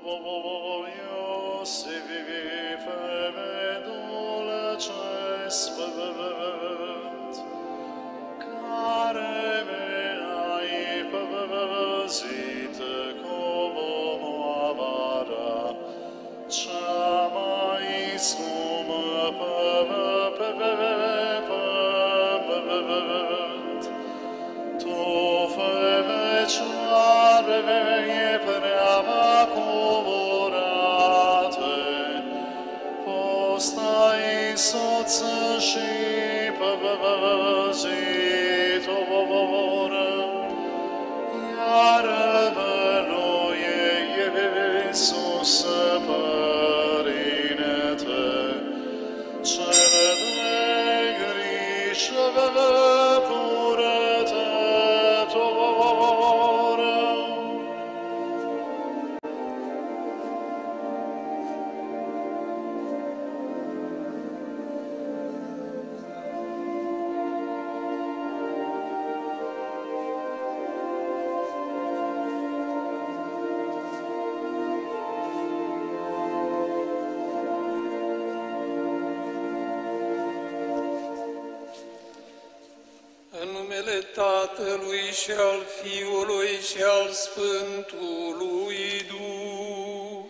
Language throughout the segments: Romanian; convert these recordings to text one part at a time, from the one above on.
Tatălui și al Fiului și al Sfântului Duh.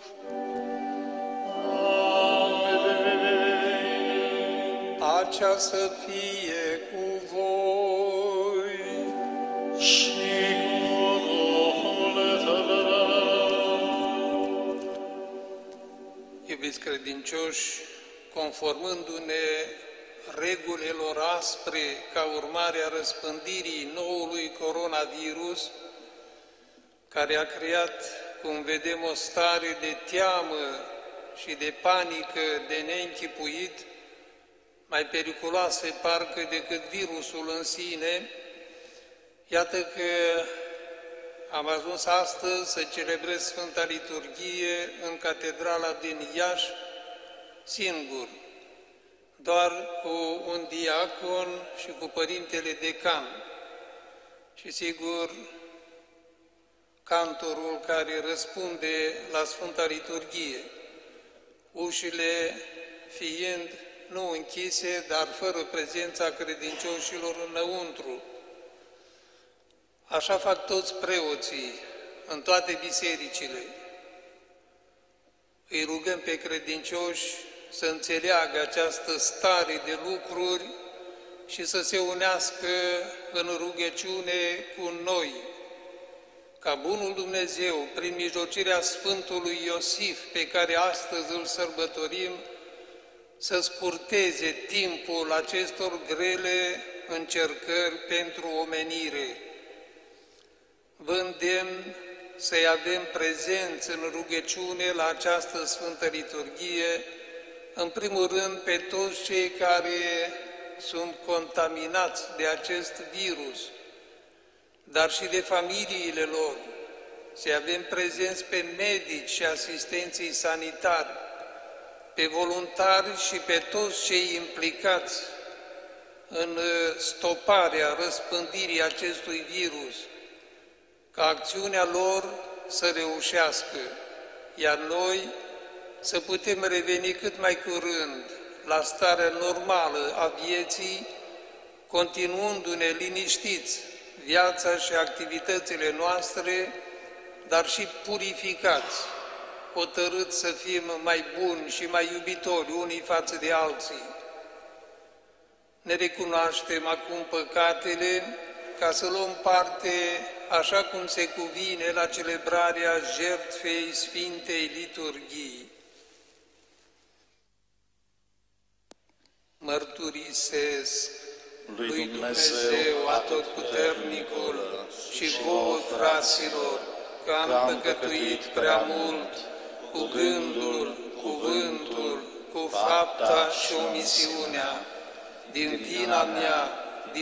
Amin. Pacea să fie cu voi și cu Duhul tău. Iubiți credincioși, conformându-ne regulilor aspre ca urmare a răspândirii noului coronavirus, care a creat, cum vedem, o stare de teamă și de panică de neînchipuit, mai periculoase parcă decât virusul în sine, iată că am ajuns astăzi să celebrez Sfânta Liturghie în Catedrala din Iași, singur, doar cu un diacon și cu Părintele Decan și, sigur, cantorul care răspunde la Sfânta Liturghie, ușile fiind nu închise, dar fără prezența credincioșilor înăuntru. Așa fac toți preoții în toate bisericile. Îi rugăm pe credincioși să înțeleagă această stare de lucruri și să se unească în rugăciune cu noi, ca bunul Dumnezeu, prin mijlocirea Sfântului Iosif, pe care astăzi îl sărbătorim, să scurteze timpul acestor grele încercări pentru omenire. Vă îndemn să-i avem prezenți în rugăciune la această Sfântă Liturghie, în primul rând pe toți cei care sunt contaminați de acest virus, dar și de familiile lor, să avem prezenți pe medici și asistenții sanitari, pe voluntari și pe toți cei implicați în stoparea răspândirii acestui virus, ca acțiunea lor să reușească, iar noi să putem reveni cât mai curând la starea normală a vieții, continuându-ne liniștiți viața și activitățile noastre, dar și purificați, hotărâți să fim mai buni și mai iubitori unii față de alții. Ne recunoaștem acum păcatele ca să luăm parte, așa cum se cuvine, la celebrarea jertfei Sfintei Liturghii. Mărturisesc lui Dumnezeu Atotputernicul și vouă, fraților, că am păcătuit prea mult cu gândul, cuvântul, cu fapta și omisiunea, din vina mea,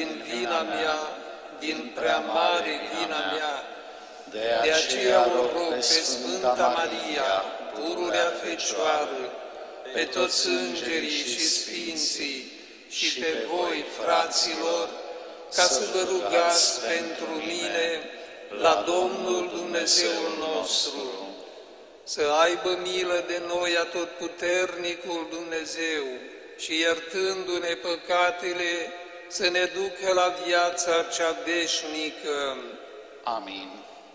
din prea mare vina mea. De aceea o rog pe Sfânta Maria, pururea Fecioară, pe toți îngerii și sfinții și pe voi, fraților, ca să vă rugați pentru mine la Domnul Dumnezeul nostru. să aibă milă de noi Atotputernicul Dumnezeu și iertându-ne păcatele, să ne ducă la viața cea veșnică. Amin.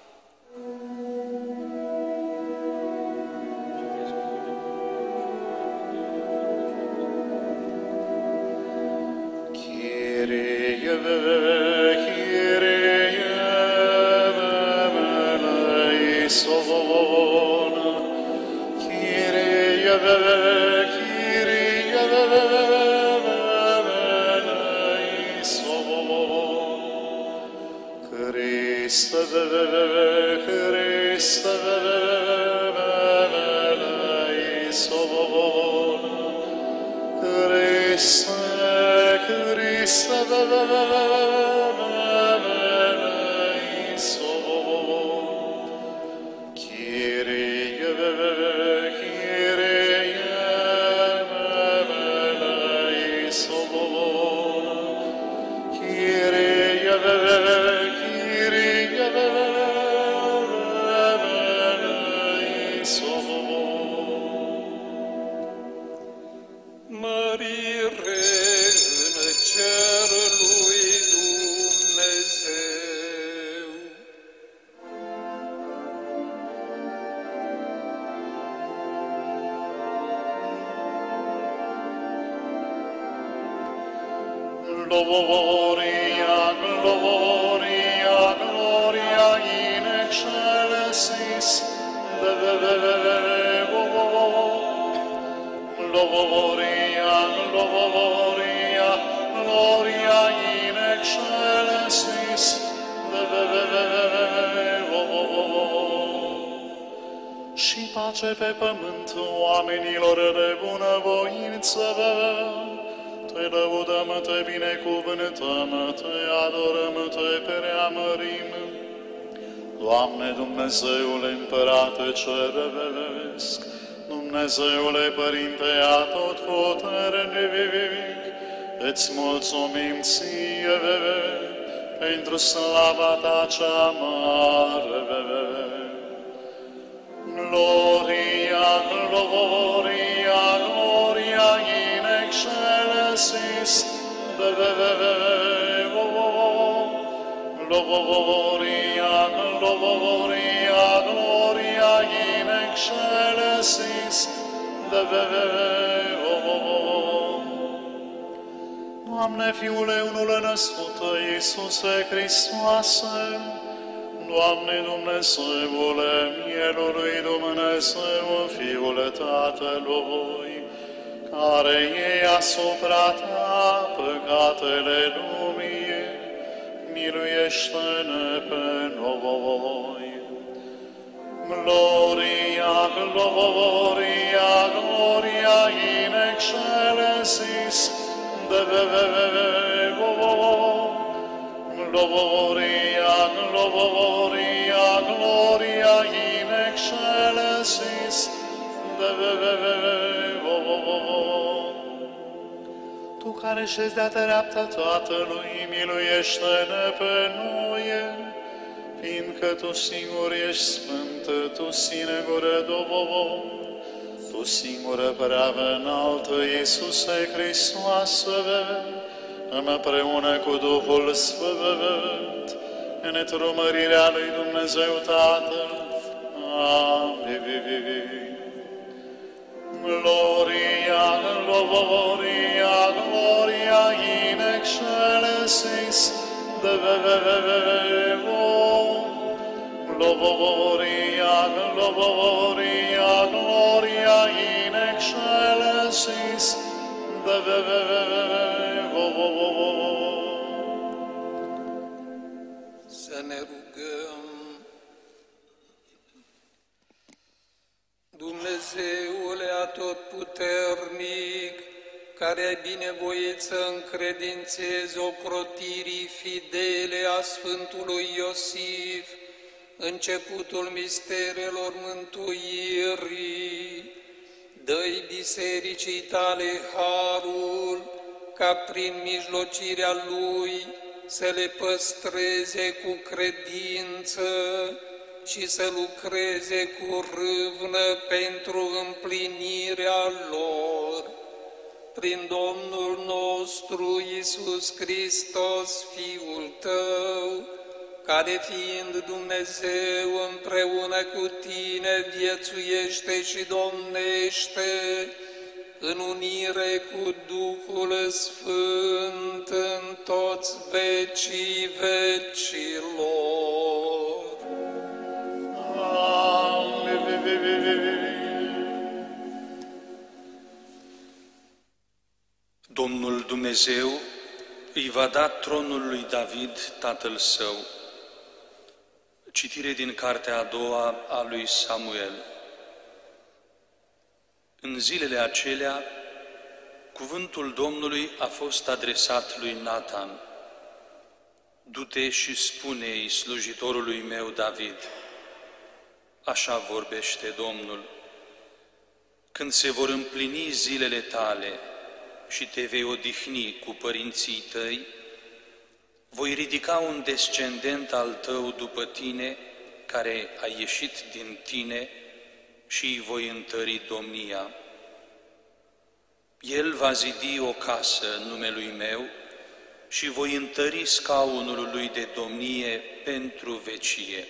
Gloria, gloria, gloria in excelsis Deo. Gloria, gloria, gloria in excelsis Deo. Și pace pe pământ oamenilor de bunăvoință. Te lăudăm, te binecuvântăm, te adorăm, te preamărim. Doamne Dumnezeule Împărate Ceresc, Dumnezeule Părinte Atotputernic, îți mulțumim ție pentru slava ta cea mare. Gloria, gloria, gloria in excelsis Deo. Gloria, gloria, gloria in excelsis Deo. Doamne, Fiule unul născut, Iisuse Hristoase, Doamne Dumnezeule, Mielului Dumnezeu, Fiule Tatălui, care iei asupra ta păcatele lumii, miluiește-ne pe noi. Gloria, gloria, gloria in excelsis Deo. Gloria, gloria, gloria in excelsis Deo. Tu care șezi de-a dreapta Tatălui, miluiește-ne pe noi, fiindcă Tu singur ești sfânt, Tu singură Domn, Tu singură prea înaltă, Iisuse Hristoase, împreună cu Duhul Sfânt, în întrumărirea lui Dumnezeu Tatăl. Amin. Gloria, gloria, gloria in excelsis Deo. Gloria, gloria, gloria in excelsis Deo. Să ne rugăm. Dumnezeule Atotputernic, care ai binevoit să încredințezi ocrotirii fidele a Sfântului Iosif, începutul misterelor mântuirii, dă-i bisericii tale harul, ca prin mijlocirea lui să le păstreze cu credință și să lucreze cu râvnă pentru împlinirea lor. Prin Domnul nostru Iisus Hristos, Fiul Tău, care fiind Dumnezeu împreună cu Tine viețuiește și domnește în unire cu Duhul Sfânt în toți vecii vecilor. Domnul Dumnezeu îi va da tronul lui David, tatăl său. Citire din cartea a doua a lui Samuel. În zilele acelea, cuvântul Domnului a fost adresat lui Natan. Du-te și spune-i slujitorului meu David, așa vorbește Domnul, când se vor împlini zilele tale și te vei odihni cu părinții tăi, voi ridica un descendent al tău după tine, care a ieșit din tine, și îi voi întări domnia. El va zidi o casă în numelui meu și voi întări scaunul lui de domnie pentru vecie.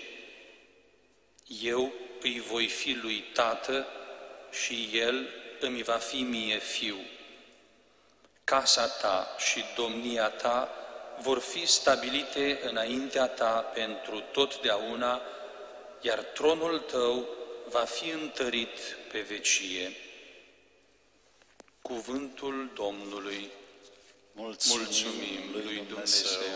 Eu îi voi fi lui tată și el îmi va fi mie fiu. Casa ta și domnia ta vor fi stabilite înaintea ta pentru totdeauna, iar tronul tău va fi întărit pe vecie. Cuvântul Domnului. Mulțumim lui Dumnezeu.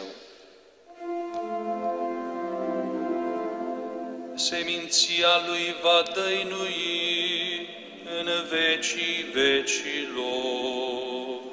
Seminția lui va dăinui în vecii vecilor.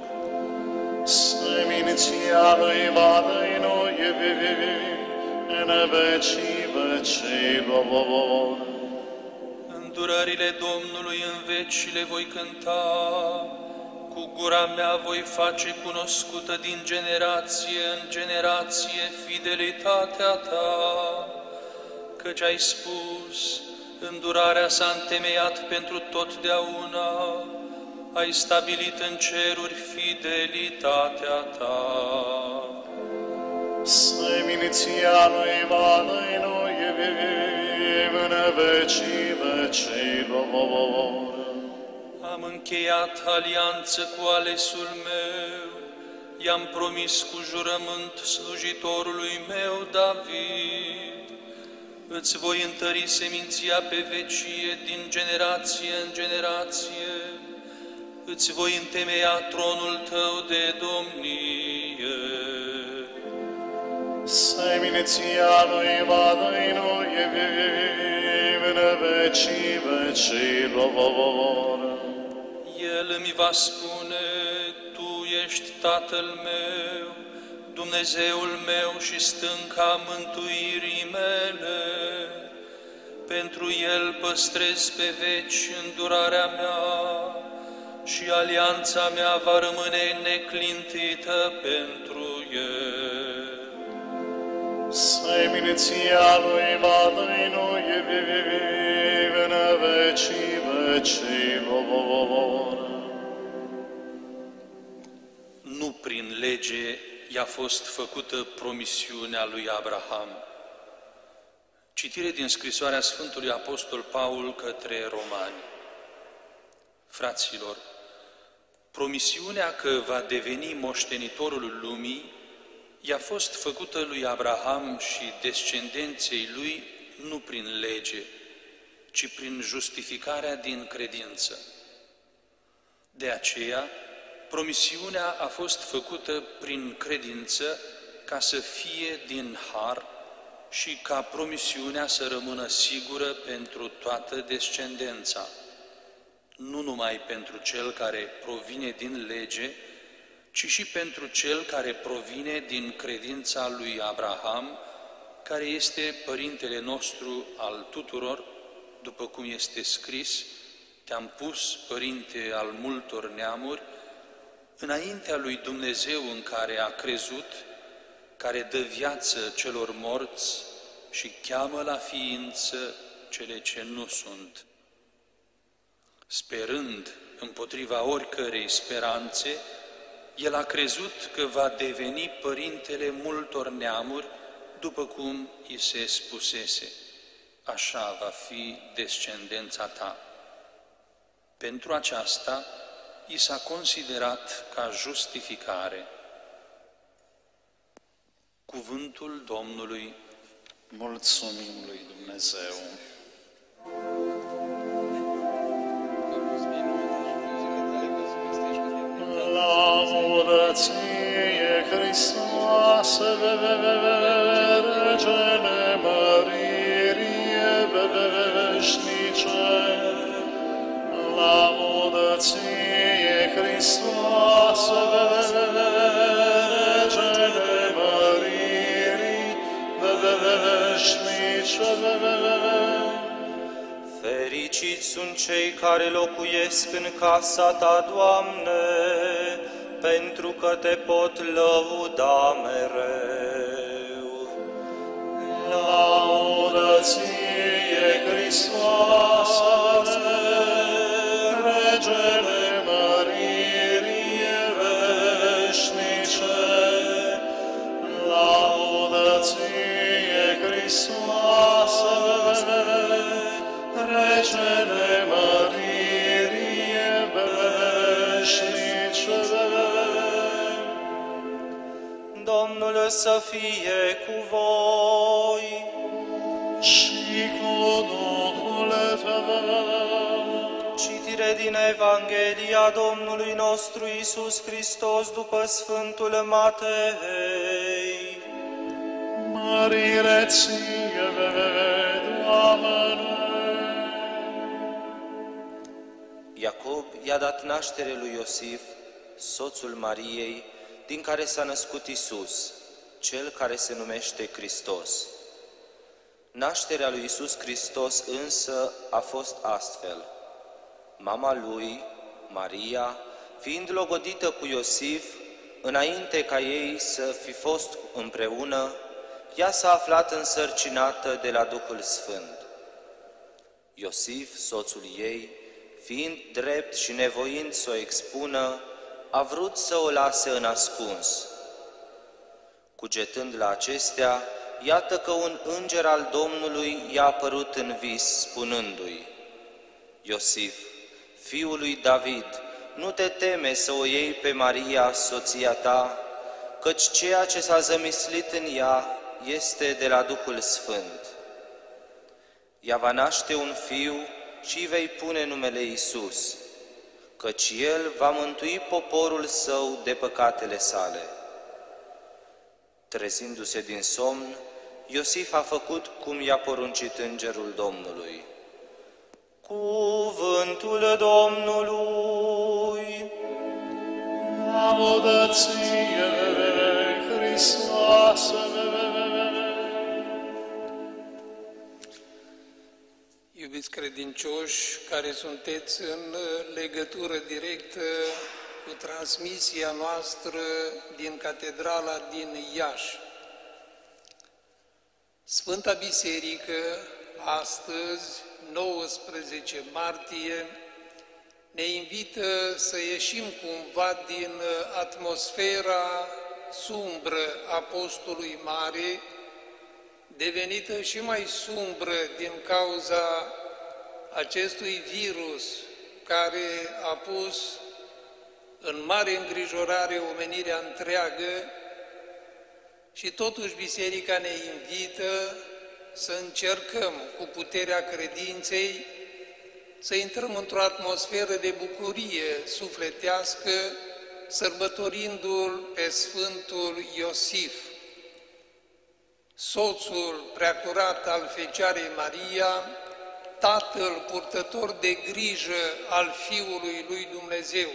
Seminția lui va dăinui în vecii vecilor. Îndurările Domnului în veci le voi cânta, cu gura mea voi face cunoscută din generație în generație fidelitatea ta, căci ai spus, îndurarea s-a întemeiat pentru totdeauna, ai stabilit în ceruri fidelitatea ta. Seminția lui va dăinui în vecii vecilor. Am încheiat alianță cu alesul meu, i-am promis cu jurământ slujitorului meu David. Îți voi întări seminția pe vecie din generație în generație, îți voi întemeia tronul tău de domnie. Seminția lui va dăinui în vecii vecilor. El îmi va spune, Tu ești Tatăl meu, Dumnezeul meu și stânca mântuirii mele. Pentru El păstrez pe veci îndurarea mea și alianța mea va rămâne neclintită pentru El. Seminția lui va dăinui în vecii vecilor. Nu prin lege i-a fost făcută promisiunea lui Abraham. Citire din scrisoarea Sfântului Apostol Paul către Romani. Fraților, promisiunea că va deveni moștenitorul lumii i-a fost făcută lui Abraham și descendenței lui nu prin lege, ci prin justificarea din credință. De aceea, promisiunea a fost făcută prin credință ca să fie din har și ca promisiunea să rămână sigură pentru toată descendența, nu numai pentru cel care provine din lege, ci și pentru cel care provine din credința lui Abraham, care este părintele nostru al tuturor, după cum este scris, te-am pus, părinte al multor neamuri, înaintea lui Dumnezeu în care a crezut, care dă viață celor morți și cheamă la ființă cele ce nu sunt. Sperând împotriva oricărei speranțe, el a crezut că va deveni părintele multor neamuri, după cum i se spusese: așa va fi descendența ta. Pentru aceasta i s-a considerat ca justificare. Cuvântul Domnului. Mulțumim lui Dumnezeu. Laudă ție, Hristoase, Regele măririi veșnice. Laudă ție, Hristoase, Regele măririi veșnice. Fericiți sunt cei care locuiesc în casa ta, Doamne, pentru că te pot lăuda mereu. Laudă ție, Hristoase, Regele măririi veșnice. Laudă ție, Hristoase, Regele măririi veșnice. Domnul să fie cu voi. Și cu Duhul tău. Citire din Evanghelia Domnului nostru Iisus Hristos după Sfântul Matei. Mărire ție, Doamne! Iacob i-a dat naștere lui Iosif, soțul Mariei, din care s-a născut Iisus, cel care se numește Hristos. Nașterea lui Iisus Hristos însă a fost astfel. Mama lui, Maria, fiind logodită cu Iosif, înainte ca ei să fi fost împreună, ea s-a aflat însărcinată de la Duhul Sfânt. Iosif, soțul ei, fiind drept și nevoind să o expună, a vrut să o lase în ascuns. Cugetând la acestea, iată că un înger al Domnului i-a apărut în vis, spunându-i: Iosif, fiul lui David, nu te teme să o iei pe Maria, soția ta, căci ceea ce s-a zămislit în ea este de la Duhul Sfânt. Ea va naște un fiu și îi vei pune numele Iisus, căci El va mântui poporul său de păcatele sale. Trezindu-se din somn, Iosif a făcut cum i-a poruncit îngerul Domnului. Cuvântul Domnului. Laudă ție, Hristoase! Iubiți credincioși care sunteți în legătură directă cu transmisia noastră din Catedrala din Iași. Sfânta Biserică, astăzi, 19 martie, ne invită să ieșim cumva din atmosfera sumbră a Postului Mare, devenită și mai sumbră din cauza acestui virus care a pus în mare îngrijorare omenirea întreagă, și totuși Biserica ne invită să încercăm cu puterea credinței să intrăm într-o atmosferă de bucurie sufletească, sărbătorindu-l pe Sfântul Iosif, soțul preacurat al Fecioarei Maria, tatăl purtător de grijă al Fiului lui Dumnezeu.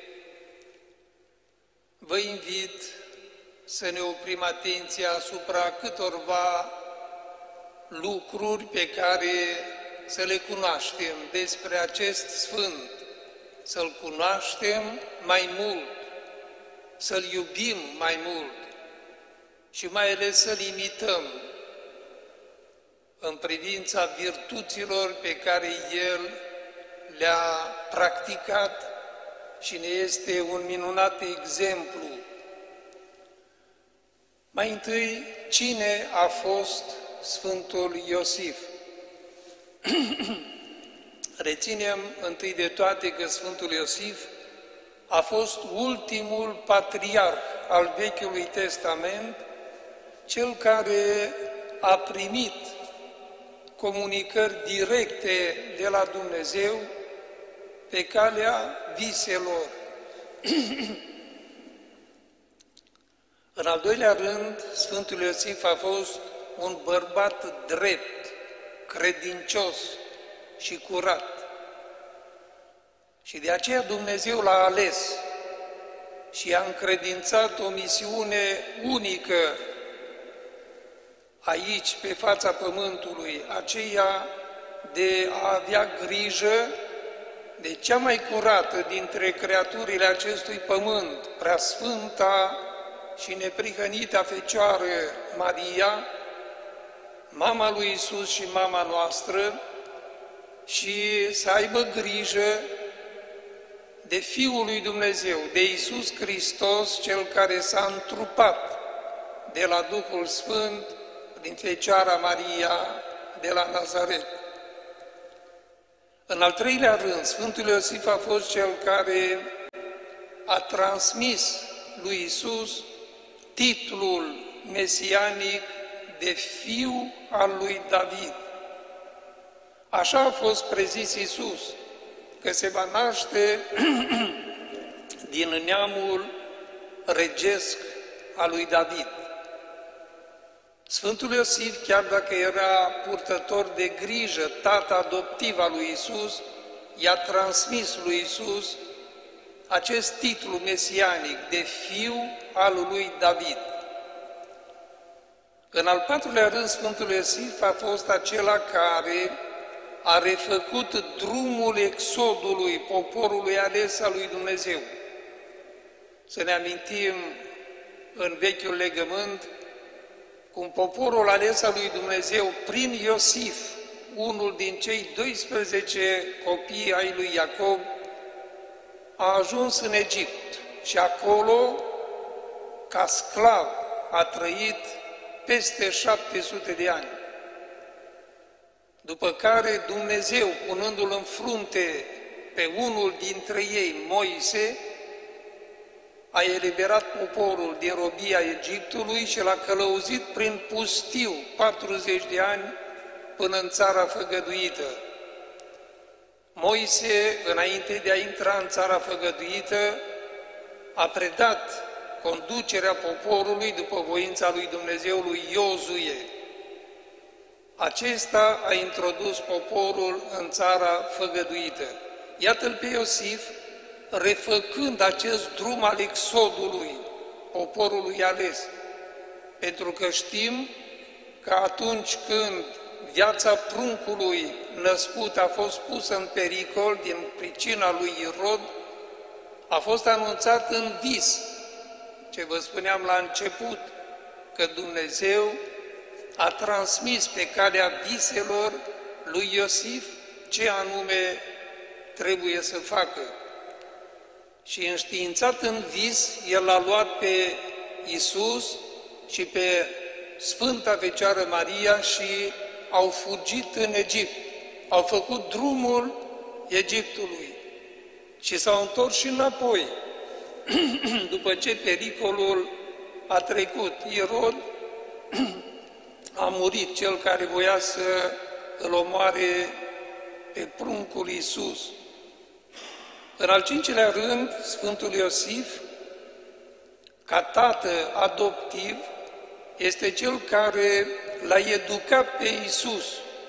Vă invit să ne oprim atenția asupra câtorva lucruri pe care să le cunoaștem despre acest Sfânt, să-L cunoaștem mai mult, să-L iubim mai mult și mai ales să-L imităm. în privința virtuților pe care El le-a practicat și ne este un minunat exemplu. Mai întâi, cine a fost Sfântul Iosif? Reținem întâi de toate că Sfântul Iosif a fost ultimul patriarh al Vechiului Testament, cel care a primit comunicări directe de la Dumnezeu pe calea viselor. În al doilea rând, Sfântul Iosif a fost un bărbat drept, credincios și curat. Și de aceea Dumnezeu l-a ales și i-a încredințat o misiune unică aici, pe fața pământului, aceea de a avea grijă de cea mai curată dintre creaturile acestui pământ, preasfânta și neprihănita Fecioară Maria, mama lui Iisus și mama noastră, și să aibă grijă de Fiul lui Dumnezeu, de Iisus Hristos, Cel care s-a întrupat de la Duhul Sfânt din Fecioara Maria de la Nazaret. În al treilea rând, Sfântul Iosif a fost cel care a transmis lui Iisus titlul mesianic de Fiu al lui David. Așa a fost prezis Iisus, că se va naște din neamul regesc al lui David. Sfântul Iosif, chiar dacă era purtător de grijă, tată adoptiv al lui Iisus, i-a transmis lui Iisus acest titlu mesianic de Fiu al lui David. În al patrulea rând, Sfântul Iosif a fost acela care a refăcut drumul exodului poporului ales al lui Dumnezeu. Să ne amintim în Vechiul Legământ cum poporul ales al lui Dumnezeu, prin Iosif, unul din cei 12 copii ai lui Iacob, a ajuns în Egipt și acolo, ca sclav, a trăit peste 700 de ani. După care Dumnezeu, punându-l în frunte pe unul dintre ei, Moise, a eliberat poporul din robia Egiptului și l-a călăuzit prin pustiu 40 de ani până în țara făgăduită. Moise, înainte de a intra în țara făgăduită, a predat conducerea poporului după voința lui Dumnezeu lui Iozue. Acesta a introdus poporul în țara făgăduită. Iată-l pe Iosif, refăcând acest drum al exodului poporului ales. Pentru că știm că atunci când viața pruncului născut a fost pusă în pericol din pricina lui Irod, a fost anunțat în vis, ce vă spuneam la început, că Dumnezeu a transmis pe calea viselor lui Iosif ce anume trebuie să facă. Și înștiințat în vis, el l-a luat pe Iisus și pe Sfânta Fecioară Maria și au fugit în Egipt. Au făcut drumul Egiptului și s-au întors și înapoi, după ce pericolul a trecut. Irod a murit, cel care voia să îl omoare pe pruncul Iisus. În al cincilea rând, Sfântul Iosif, ca tată adoptiv, este cel care l-a educat pe Iisus.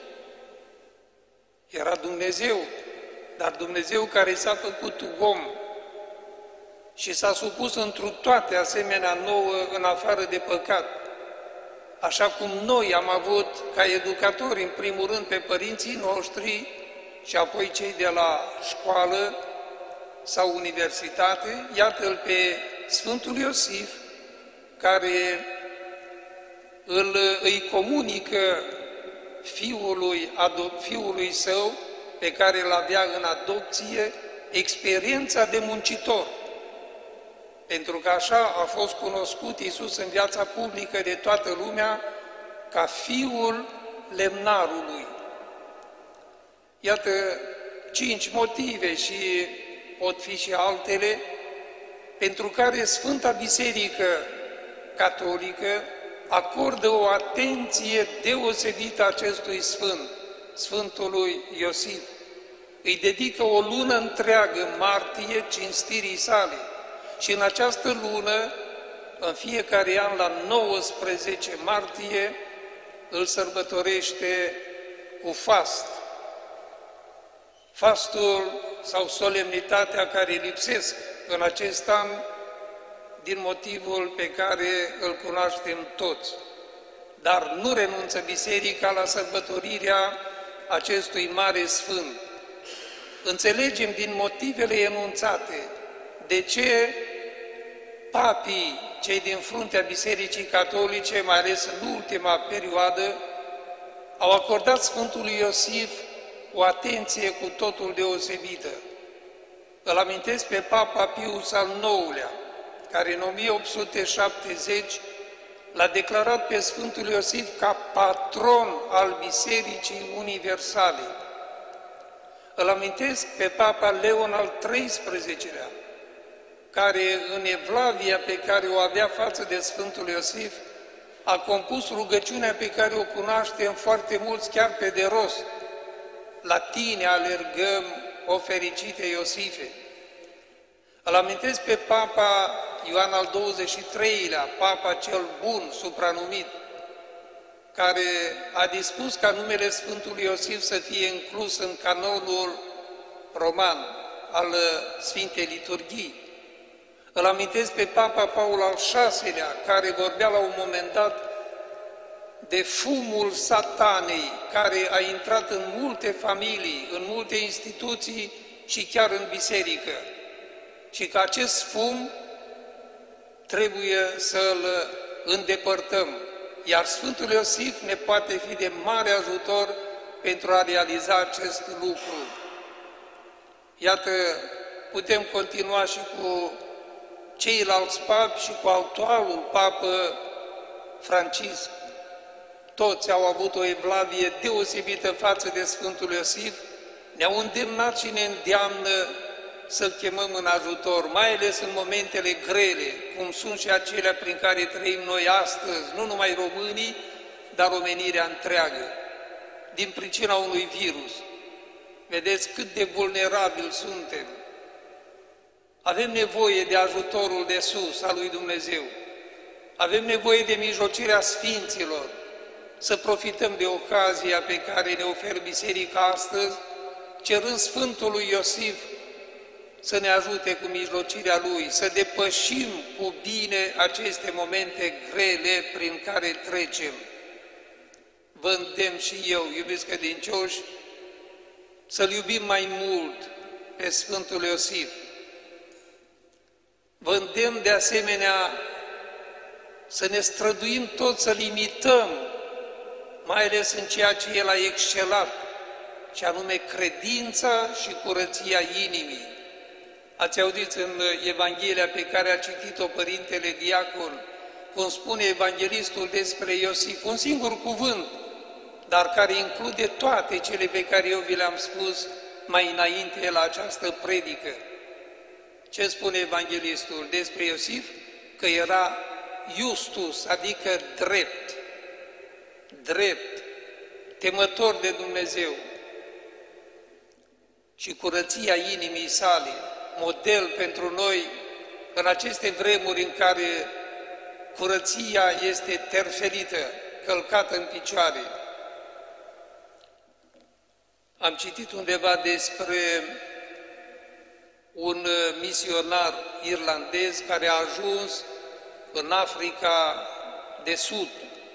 Era Dumnezeu, dar Dumnezeu care s-a făcut om și s-a supus întru toate asemenea nouă în afară de păcat. Așa cum noi am avut ca educatori, în primul rând, pe părinții noștri și apoi cei de la școală sau universitate, iată-l pe Sfântul Iosif, care îi comunică fiului său, pe care îl avea în adopție, experiența de muncitor. Pentru că așa a fost cunoscut Iisus în viața publică de toată lumea ca fiul lemnarului. Iată 5 motive și pot fi și altele pentru care Sfânta Biserică Catolică acordă o atenție deosebită acestui sfânt, Sfântului Iosif. Îi dedică o lună întreagă martie cinstirii sale și în această lună, în fiecare an la 19 martie, îl sărbătorește cu fast. Fastul sau solemnitatea care lipsesc în acest an din motivul pe care îl cunoaștem toți. Dar nu renunță Biserica la sărbătorirea acestui mare sfânt. Înțelegem din motivele enunțate de ce papii, cei din fruntea Bisericii Catolice, mai ales în ultima perioadă, au acordat Sfântului Iosif o atenție cu totul deosebită. Îl amintesc pe Papa Pius al IX-lea, care în 1870 l-a declarat pe Sfântul Iosif ca patron al Bisericii Universale. Îl amintesc pe Papa Leon al XIII-lea, care în evlavia pe care o avea față de Sfântul Iosif, a compus rugăciunea pe care o cunoaștem foarte mulți chiar pe de rost. La tine alergăm, o fericite Iosife. Îl amintesc pe Papa Ioan al XXIII-lea, Papa cel Bun, supranumit, care a dispus ca numele Sfântului Iosif să fie inclus în canonul roman al Sfintei Liturghii. Îl amintesc pe Papa Paul al VI-lea, care vorbea la un moment dat de fumul satanei, care a intrat în multe familii, în multe instituții și chiar în biserică. Și că acest fum trebuie să-l îndepărtăm. Iar Sfântul Iosif ne poate fi de mare ajutor pentru a realiza acest lucru. Iată, putem continua și cu ceilalți papi și cu actualul papă Francisc. Toți au avut o evlavie deosebită față de Sfântul Iosif, ne-au îndemnat și ne îndeamnă să-L chemăm în ajutor, mai ales în momentele grele, cum sunt și acelea prin care trăim noi astăzi, nu numai românii, dar omenirea întreagă, din pricina unui virus. Vedeți cât de vulnerabili suntem. Avem nevoie de ajutorul de sus al lui Dumnezeu. Avem nevoie de mijlocirea Sfinților, să profităm de ocazia pe care ne oferă Biserica astăzi, cerând Sfântului Iosif să ne ajute cu mijlocirea Lui, să depășim cu bine aceste momente grele prin care trecem. Vă îndemn și eu, iubiți credincioși, să-L iubim mai mult pe Sfântul Iosif. Vă îndemn de asemenea să ne străduim tot să-L imităm, mai ales în ceea ce El a excelat, și anume credința și curăția inimii. Ați auzit în Evanghelia pe care a citit-o Părintele Diacon, cum spune evanghelistul despre Iosif, un singur cuvânt, dar care include toate cele pe care eu vi le-am spus mai înainte la această predică. Ce spune evanghelistul despre Iosif? Că era justus, adică drept, temător de Dumnezeu, și curăția inimii sale, model pentru noi în aceste vremuri în care curăția este terfelită, călcată în picioare. Am citit undeva despre un misionar irlandez care a ajuns în Africa de Sud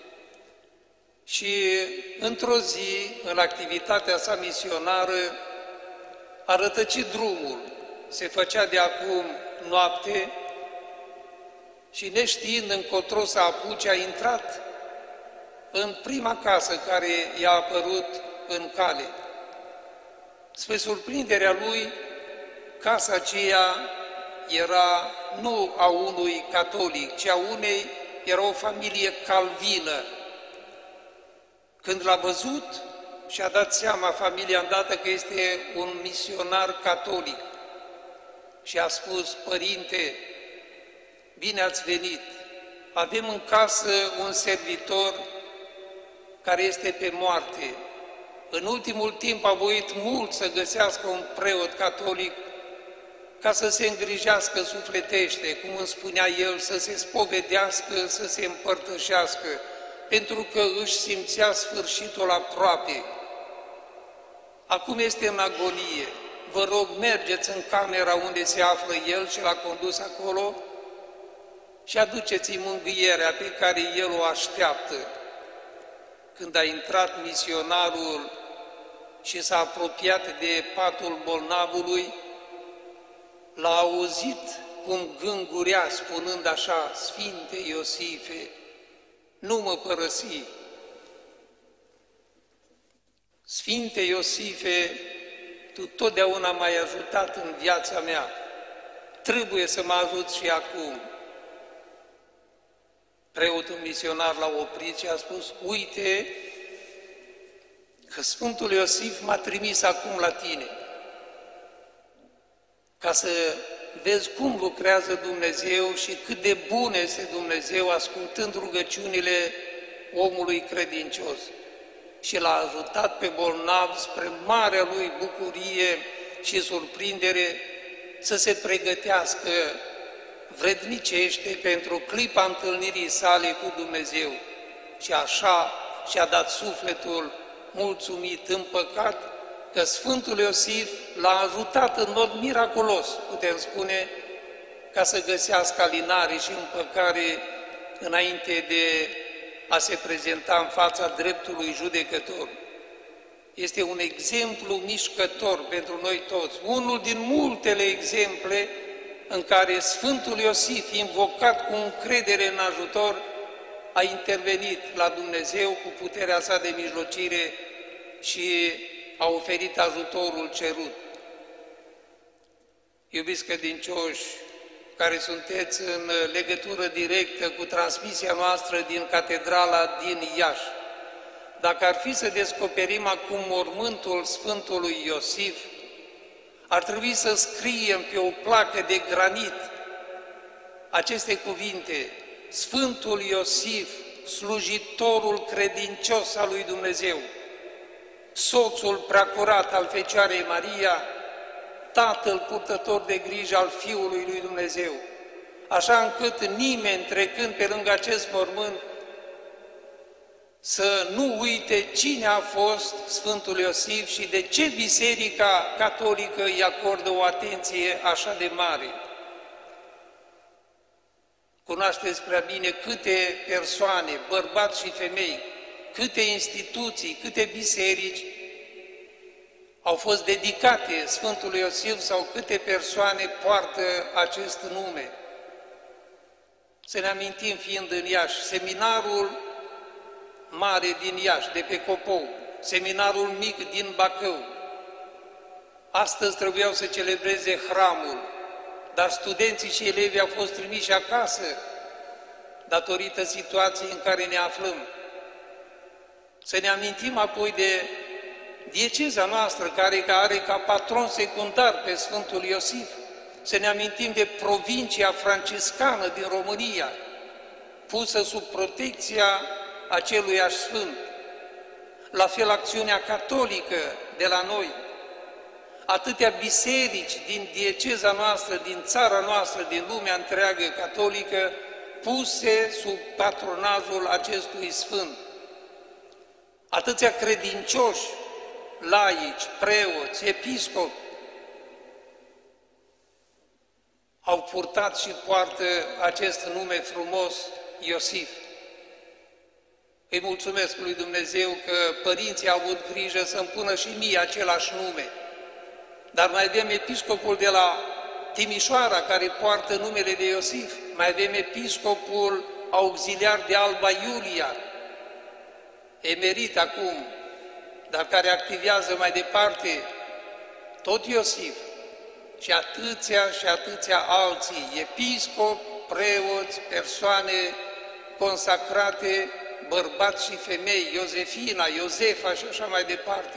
și într-o zi, în activitatea sa misionară, a rătăcit drumul. Se făcea de acum noapte și neștiind încotro să apuce, a intrat în prima casă care i-a apărut în cale. Spre surprinderea lui, casa aceea era nu a unui catolic, ci a unei, era o familie calvină. Când l-a văzut, și-a dat seama familia îndată că este un misionar catolic și a spus: părinte, bine ați venit, avem în casă un servitor care este pe moarte. În ultimul timp a voit mult să găsească un preot catolic ca să se îngrijească sufletește, cum îmi spunea el, să se spovedească, să se împărtășească, pentru că își simțea sfârșitul aproape. Acum este în agonie. Vă rog, mergeți în camera unde se află el și l-a condus acolo și aduceți-i mângâierea pe care el o așteaptă. Când a intrat misionarul și s-a apropiat de patul bolnavului, l-a auzit cum gângurea spunând așa: Sfinte Iosife, nu mă părăsi! Sfinte Iosife, tu totdeauna m-ai ajutat în viața mea, trebuie să mă ajuți și acum. Preotul misionar l-a oprit și a spus: uite că Sfântul Iosif m-a trimis acum la tine, ca să vezi cum lucrează Dumnezeu și cât de bun este Dumnezeu ascultând rugăciunile omului credincios. Și l-a ajutat pe bolnav spre marea lui bucurie și surprindere să se pregătească vrednicește pentru clipa întâlnirii sale cu Dumnezeu. Și așa și-a dat sufletul mulțumit, împăcat, că Sfântul Iosif l-a ajutat în mod miraculos, putem spune, ca să găsească alinare și împăcare înainte de a se prezenta în fața dreptului judecător. Este un exemplu mișcător pentru noi toți, unul din multele exemple în care Sfântul Iosif, invocat cu încredere în ajutor, a intervenit la Dumnezeu cu puterea sa de mijlocire și a oferit ajutorul cerut. Iubiți credincioși, care sunteți în legătură directă cu transmisia noastră din Catedrala din Iași, dacă ar fi să descoperim acum mormântul Sfântului Iosif, ar trebui să scriem pe o placă de granit aceste cuvinte: Sfântul Iosif, slujitorul credincios al lui Dumnezeu, soțul preacurat al Fecioarei Maria, tatăl purtător de grijă al Fiului lui Dumnezeu, așa încât nimeni trecând pe lângă acest mormânt să nu uite cine a fost Sfântul Iosif și de ce Biserica Catolică îi acordă o atenție așa de mare. Cunoașteți prea bine câte persoane, bărbați și femei, câte instituții, câte biserici au fost dedicate Sfântului Iosif sau câte persoane poartă acest nume. Să ne amintim, fiind în Iași, seminarul mare din Iași, de pe Copou, seminarul mic din Bacău. Astăzi trebuiau să celebreze hramul, dar studenții și elevii au fost trimiși acasă datorită situației în care ne aflăm. Să ne amintim apoi de dieceza noastră, care are ca patron secundar pe Sfântul Iosif. Să ne amintim de provincia franciscană din România, pusă sub protecția aceluiași Sfânt. La fel acțiunea catolică de la noi. Atâtea biserici din dieceza noastră, din țara noastră, din lumea întreagă catolică, puse sub patronajul acestui Sfânt. Atâția credincioși, laici, preoți, episcopi, au purtat și poartă acest nume frumos, Iosif. Îi mulțumesc lui Dumnezeu că părinții au avut grijă să-mi pună și mie același nume. Dar mai avem episcopul de la Timișoara, care poartă numele de Iosif, mai avem episcopul auxiliar de Alba Iulia, emerit acum, dar care activează mai departe, tot Iosif și atâția alții, episcopi, preoți, persoane consacrate, bărbați și femei, Iosefina, Iosefa și așa mai departe.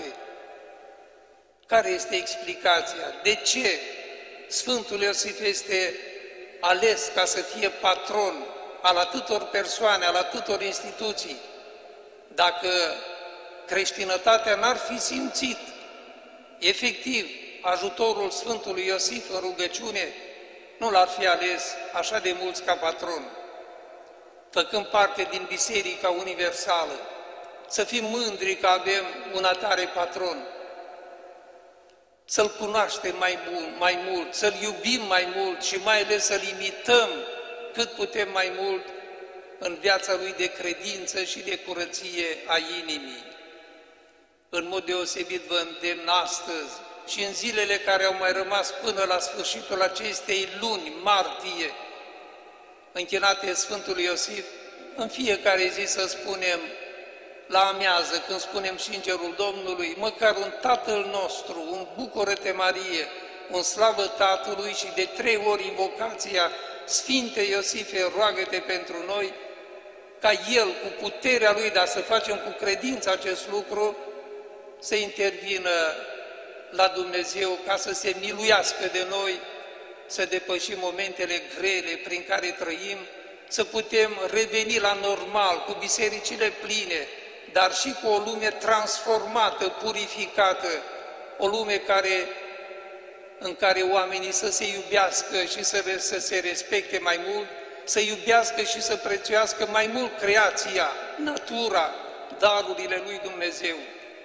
Care este explicația? De ce Sfântul Iosif este ales ca să fie patron al atâtor persoane, al atâtor instituții? Dacă creștinătatea n-ar fi simțit efectiv ajutorul Sfântului Iosif în rugăciune, nu l-ar fi ales așa de mulți ca patron. Făcând parte din Biserica Universală, să fim mândri că avem un atare patron, să-L cunoaștem mai mult, să-L iubim mai mult și mai ales să-L imităm cât putem mai mult în viața Lui de credință și de curăție a inimii. În mod deosebit vă îndemn astăzi și în zilele care au mai rămas până la sfârșitul acestei luni martie, închinate Sfântului Iosif, în fiecare zi să spunem la amiază, când spunem Singerul Domnului, măcar un Tatăl nostru, un Bucură-te Marie, un Slavă Tatălui și de 3 ori invocația Sfinte Iosife, roagă-te pentru noi, ca El, cu puterea Lui, dar să facem cu credință acest lucru, să intervină la Dumnezeu ca să se miluiască de noi, să depășim momentele grele prin care trăim, să putem reveni la normal, cu bisericile pline, dar și cu o lume transformată, purificată, o lume în care oamenii să se iubească și să se respecte mai mult, să iubească și să prețuiască mai mult creația, natura, darurile lui Dumnezeu.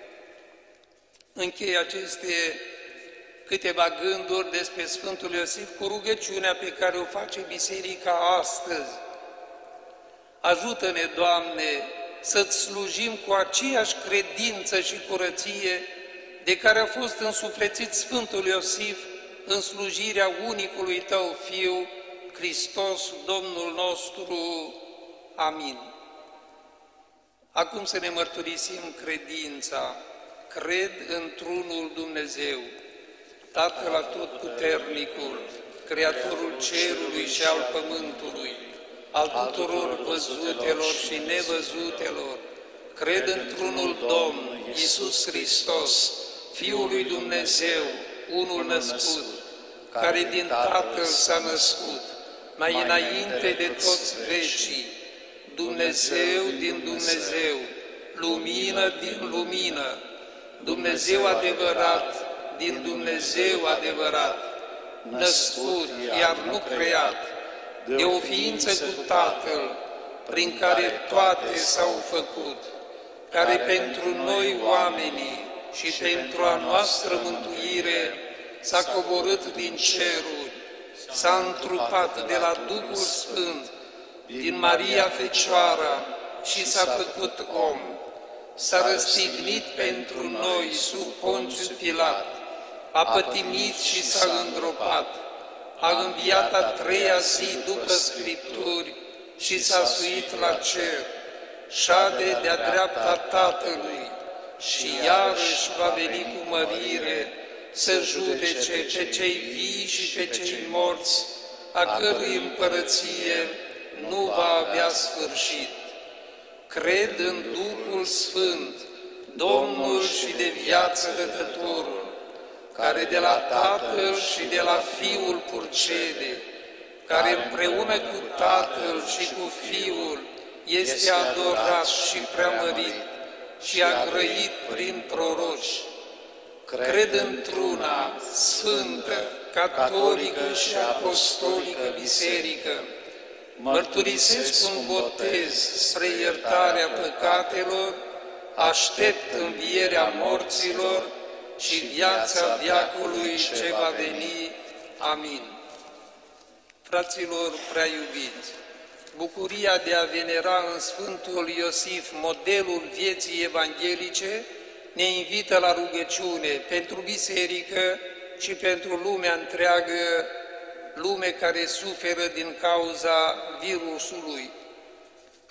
Închei aceste câteva gânduri despre Sfântul Iosif cu rugăciunea pe care o face Biserica astăzi. Ajută-ne, Doamne, să-ți slujim cu aceeași credință și curăție de care a fost însuflețit Sfântul Iosif în slujirea unicului Tău Fiu, Hristos, Domnul nostru. Amin. Acum să ne mărturisim credința. Cred într-unul Dumnezeu, Tatăl Atotputernicul, Creatorul cerului și al pământului, al tuturor văzutelor și nevăzutelor. Cred într-unul Domn, Iisus Hristos, Fiul lui Dumnezeu, unul născut, care din Tatăl s-a născut, mai înainte de toți vecii, Dumnezeu din Dumnezeu, lumină din lumină, Dumnezeu adevărat din Dumnezeu adevărat, născut, iar nu creat, de o ființă cu Tatăl, prin care toate s-au făcut, care pentru noi oamenii și pentru a noastră mântuire s-a coborât din ceruri, s-a întrupat de la Duhul Sfânt, din Maria Fecioara și s-a făcut om, s-a răstignit pentru noi sub Ponțiu Pilat, a pătimit și s-a îngropat, a înviat a 3-a zi după Scripturi și s-a suit la cer, șade de-a dreapta Tatălui și iarăși va veni cu mărire să judece pe cei vii și pe cei morți, a cărui împărăție nu va avea sfârșit. Cred în Duhul Sfânt, Domnul și de viață dătătorul, care de la Tatăl și de la Fiul purcede, care împreună cu Tatăl și cu Fiul este adorat și preamărit și a grăit prin proroci. Cred într-una sfântă, catolică și apostolică biserică, mărturisesc un botez spre iertarea păcatelor, aștept învierea morților și viața veacului ce va veni. Amin. Fraților prea iubiți, bucuria de a venera în Sfântul Iosif modelul vieții evanghelice ne invită la rugăciune pentru biserică și pentru lumea întreagă, lume care suferă din cauza virusului.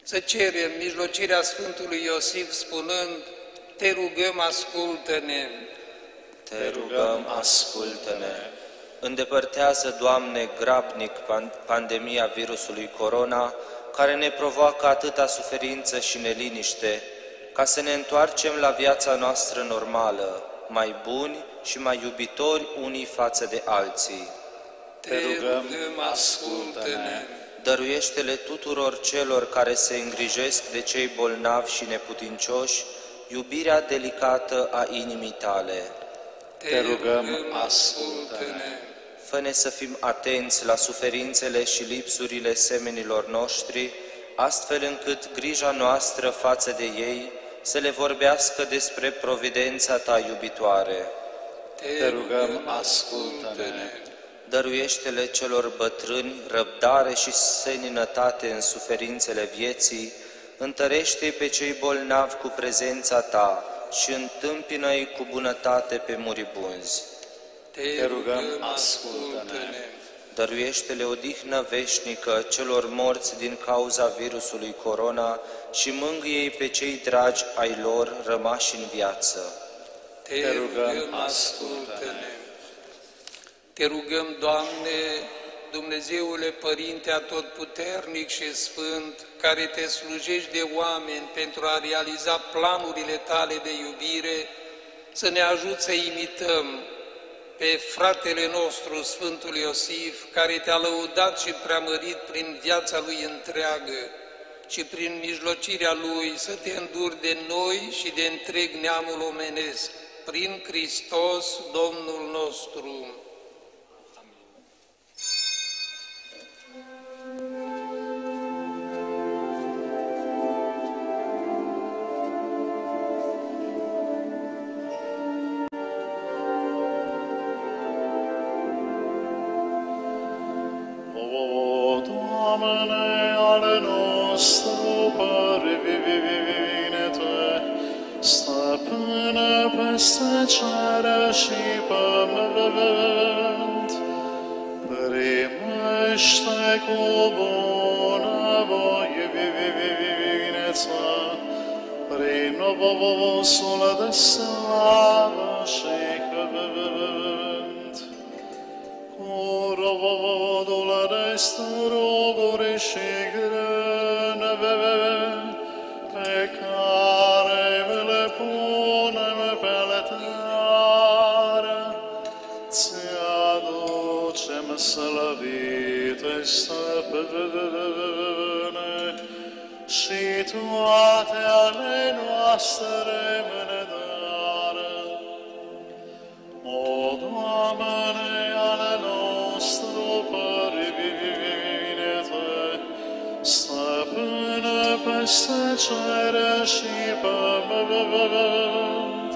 să cerem mijlocirea Sfântului Iosif spunând: Te rugăm, ascultă-ne! Te rugăm, ascultă-ne! Îndepărtează, Doamne, grabnic pandemia virusului corona, care ne provoacă atâta suferință și neliniște, ca să ne întoarcem la viața noastră normală, mai buni și mai iubitori unii față de alții. Te rugăm, ascultă-ne! Dăruiește-le tuturor celor care se îngrijesc de cei bolnavi și neputincioși iubirea delicată a inimii Tale. Te rugăm, ascultă-ne! Fă-ne să fim atenți la suferințele și lipsurile semenilor noștri, astfel încât grija noastră față de ei să le vorbească despre providența Ta iubitoare. Te rugăm, ascultă-ne! Dăruiește-le celor bătrâni răbdare și seninătate în suferințele vieții, întărește-i pe cei bolnavi cu prezența Ta și întâmpină-i cu bunătate pe muribunzi. Te rugăm, ascultă-ne! Dăruiește-le odihnă veșnică celor morți din cauza virusului corona și mângâie-i pe cei dragi ai lor rămași în viață. Te rugăm, ascultă-ne! Te rugăm, Doamne, Dumnezeule Părinte Atotputernic și Sfânt, care Te slujești de oameni pentru a realiza planurile Tale de iubire, să ne ajuți să imităm pe fratele nostru, Sfântul Iosif, care Te-a lăudat și preamărit prin viața lui întreagă și prin mijlocirea lui să Te înduri de noi și de întreg neamul omenesc, prin Hristos Domnul nostru. O, Doamne, ale nostru, privine-te, stăpâne peste cere și pământ, primește cu bunăvoie vineța, prin obosul de slavă și cuvânt, cu rovodul de struguri și grânve, pe care le punem pe altar, ți-aducem slăvite stăpâne, și toate ale noastre mânădară. O, Doamne, ale nostru, privine-te, stăpână peste cere și pământ,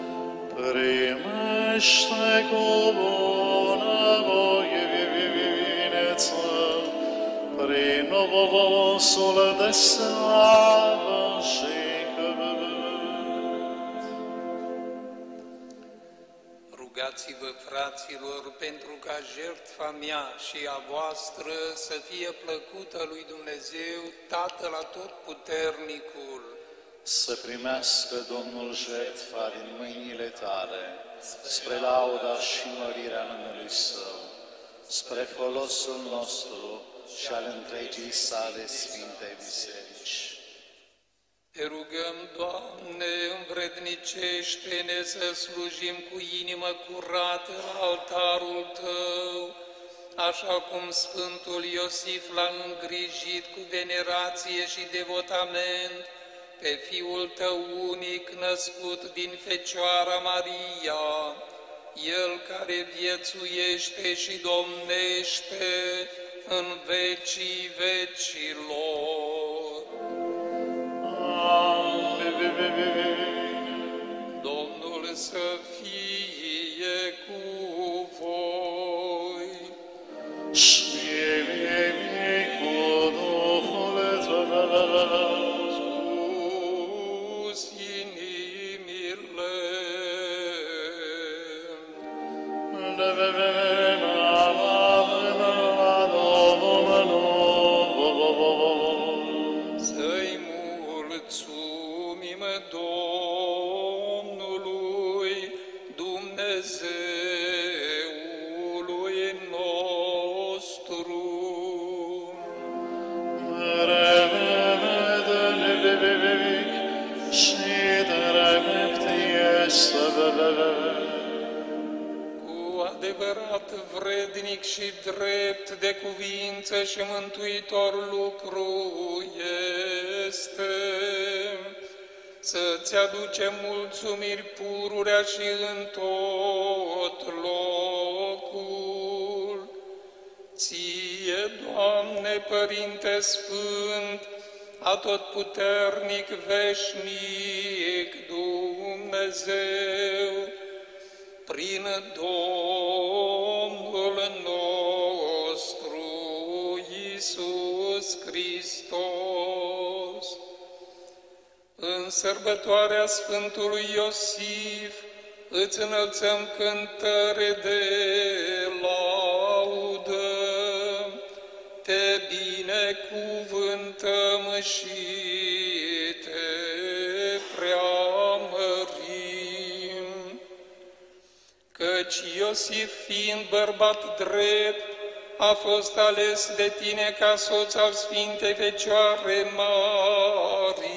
primește cu bunăvoie vineța, prin obosul de slavă și cuvânt. Rugați-vă, fraților, pentru ca jertfa mea și a voastră să fie plăcută lui Dumnezeu, Tatăl Atotputernicul. Să primească Domnul jertfa din mâinile Tale, spre lauda și mărirea numelui Său, spre folosul nostru și al întregii sale Sfinte Biserici. Te rugăm, Doamne, învrednicește-ne să slujim cu inimă curată la altarul Tău, așa cum Sfântul Iosif l-a îngrijit cu venerație și devotament pe Fiul Tău unic născut din Fecioara Maria, El care viețuiește și domnește în vecii vecilor. Domnul să fie cu voi. Și cu Duhul Tău. Sus inimile. Să Dumnezeului nostru. Cu adevărat vrednic și drept de cuvință și mântuitor lucru este să-ți aducem mulțumiri pururea și în tot locul. Ție, Doamne, Părinte Sfânt, atotputernic, veșnic Dumnezeu, prin Domnul nostru Iisus Hristos. În sărbătoarea Sfântului Iosif îți înălțăm cântări de laudă, te binecuvântăm și te preamărim. Căci Iosif, fiind bărbat drept, a fost ales de tine ca soț al Sfintei Fecioare Maria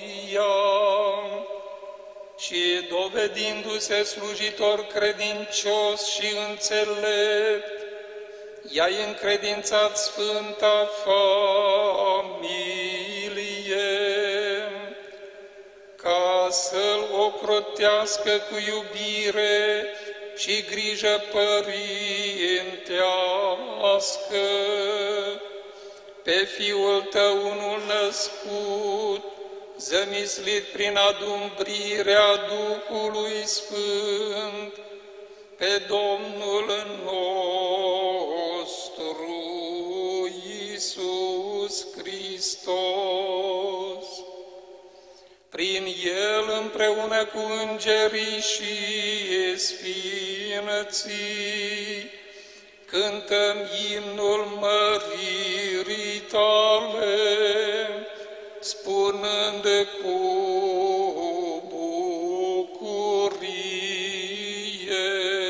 și, dovedindu-se slujitor credincios și înțelept, i-ai încredințat sfânta familie, ca să-l ocrotească cu iubire și grijă părintească pe Fiul tău unul născut, zămislit prin adumbrirea Duhului Sfânt, pe Domnul nostru Iisus Hristos. Prin El, împreună cu îngerii și sfinții, cântăm imnul măririi tale, spunând cu bucurie.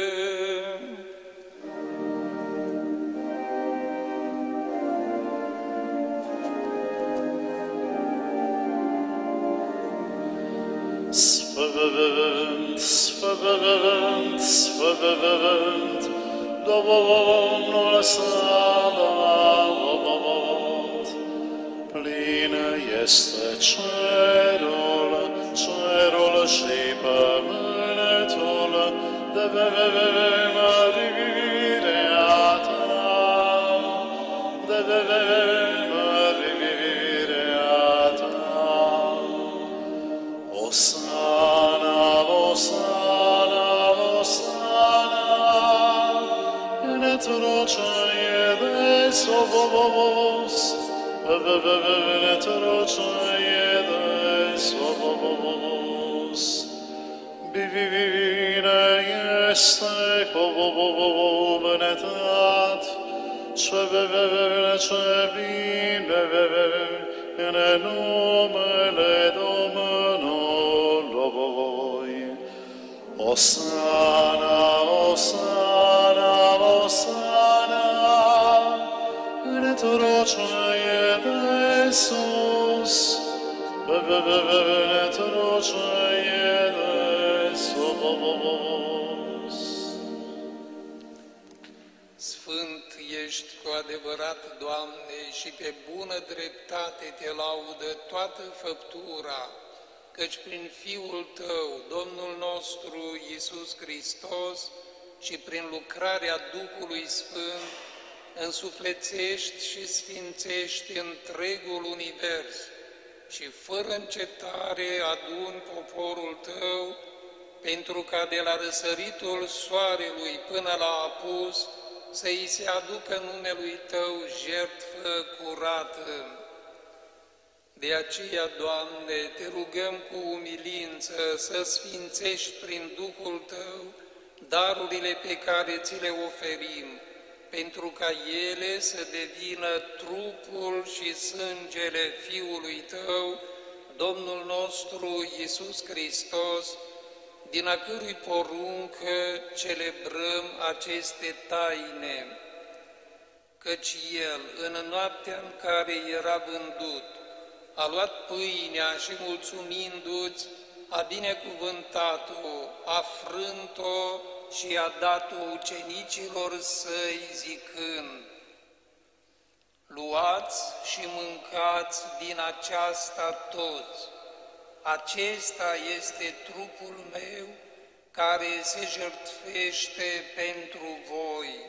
Sfânt, Sfânt, Sfânt, Domnul Sabaoth, plin este cerul, cerul și pământul de mărirea ta, de mărirea ta. Osana, Osana, Osana, într-o ceie de sovos, într-o ceie de sovos. Bine este cuvântat, ce vine în numele Domnului. Osana, Osana, Osana, într-o ceie de sus, într-o ceie de sus. Sfânt ești cu adevărat, Doamne, și pe bună dreptate te laudă toată făptura, căci prin Fiul Tău, Domnul nostru Iisus Hristos, și prin lucrarea Duhului Sfânt, însuflețești și sfințești întregul univers și fără încetare aduni poporul Tău, pentru ca de la răsăritul soarelui până la apus să îi se aducă numelui Tău jertfă curată. De aceea, Doamne, te rugăm cu umilință să sfințești prin Duhul Tău darurile pe care ți le oferim, pentru ca ele să devină trupul și sângele Fiului Tău, Domnul nostru Iisus Hristos, din a cărui poruncă celebrăm aceste taine, căci El, în noaptea în care era vândut, a luat pâinea și mulțumindu-ți, a binecuvântat-o, a frânt-o și a dat-o ucenicilor Săi, zicând: luați și mâncați din aceasta toți, acesta este trupul meu care se jertfește pentru voi.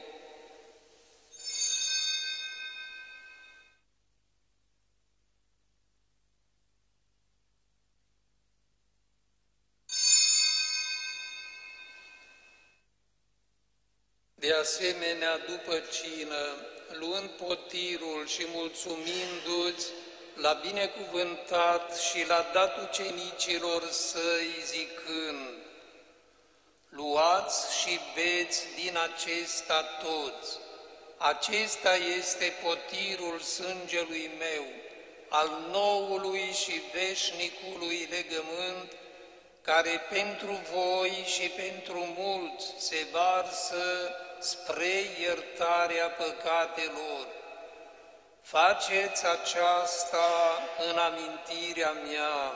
De asemenea, după cină, luând potirul și mulțumindu-ți, l-a binecuvântat și l-a dat ucenicilor Săi, zicând: luați și beți din acesta toți, acesta este potirul sângelui meu, al noului și veșnicului legământ, care pentru voi și pentru mulți se varsă spre iertarea păcatelor. Faceți aceasta în amintirea mea.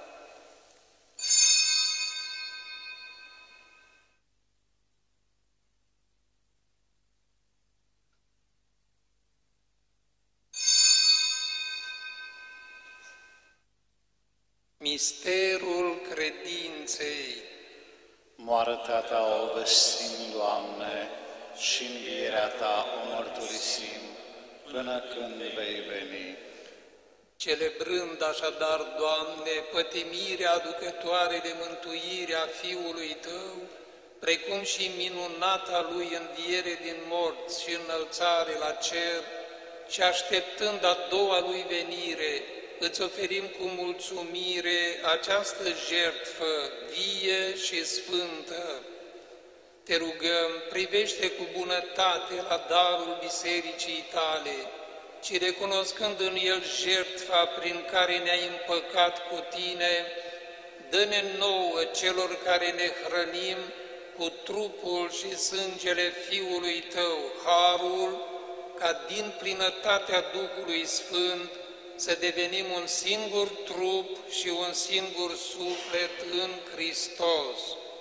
Misterul credinței. Moartea Ta o vestim, Doamne, și învierea Ta o mărturisim, până când vei veni. Celebrând așadar, Doamne, pătimirea aducătoare de mântuire a Fiului Tău, precum și minunata Lui înviere din morți și înălțare la cer, și așteptând a doua Lui venire, îți oferim cu mulțumire această jertfă vie și sfântă. Te rugăm, privește cu bunătate la darul bisericii Tale și recunoscând în el jertfa prin care ne-ai împăcat cu Tine, dă-ne nouă celor care ne hrănim cu trupul și sângele Fiului Tău harul, ca din plinătatea Duhului Sfânt să devenim un singur trup și un singur suflet în Hristos.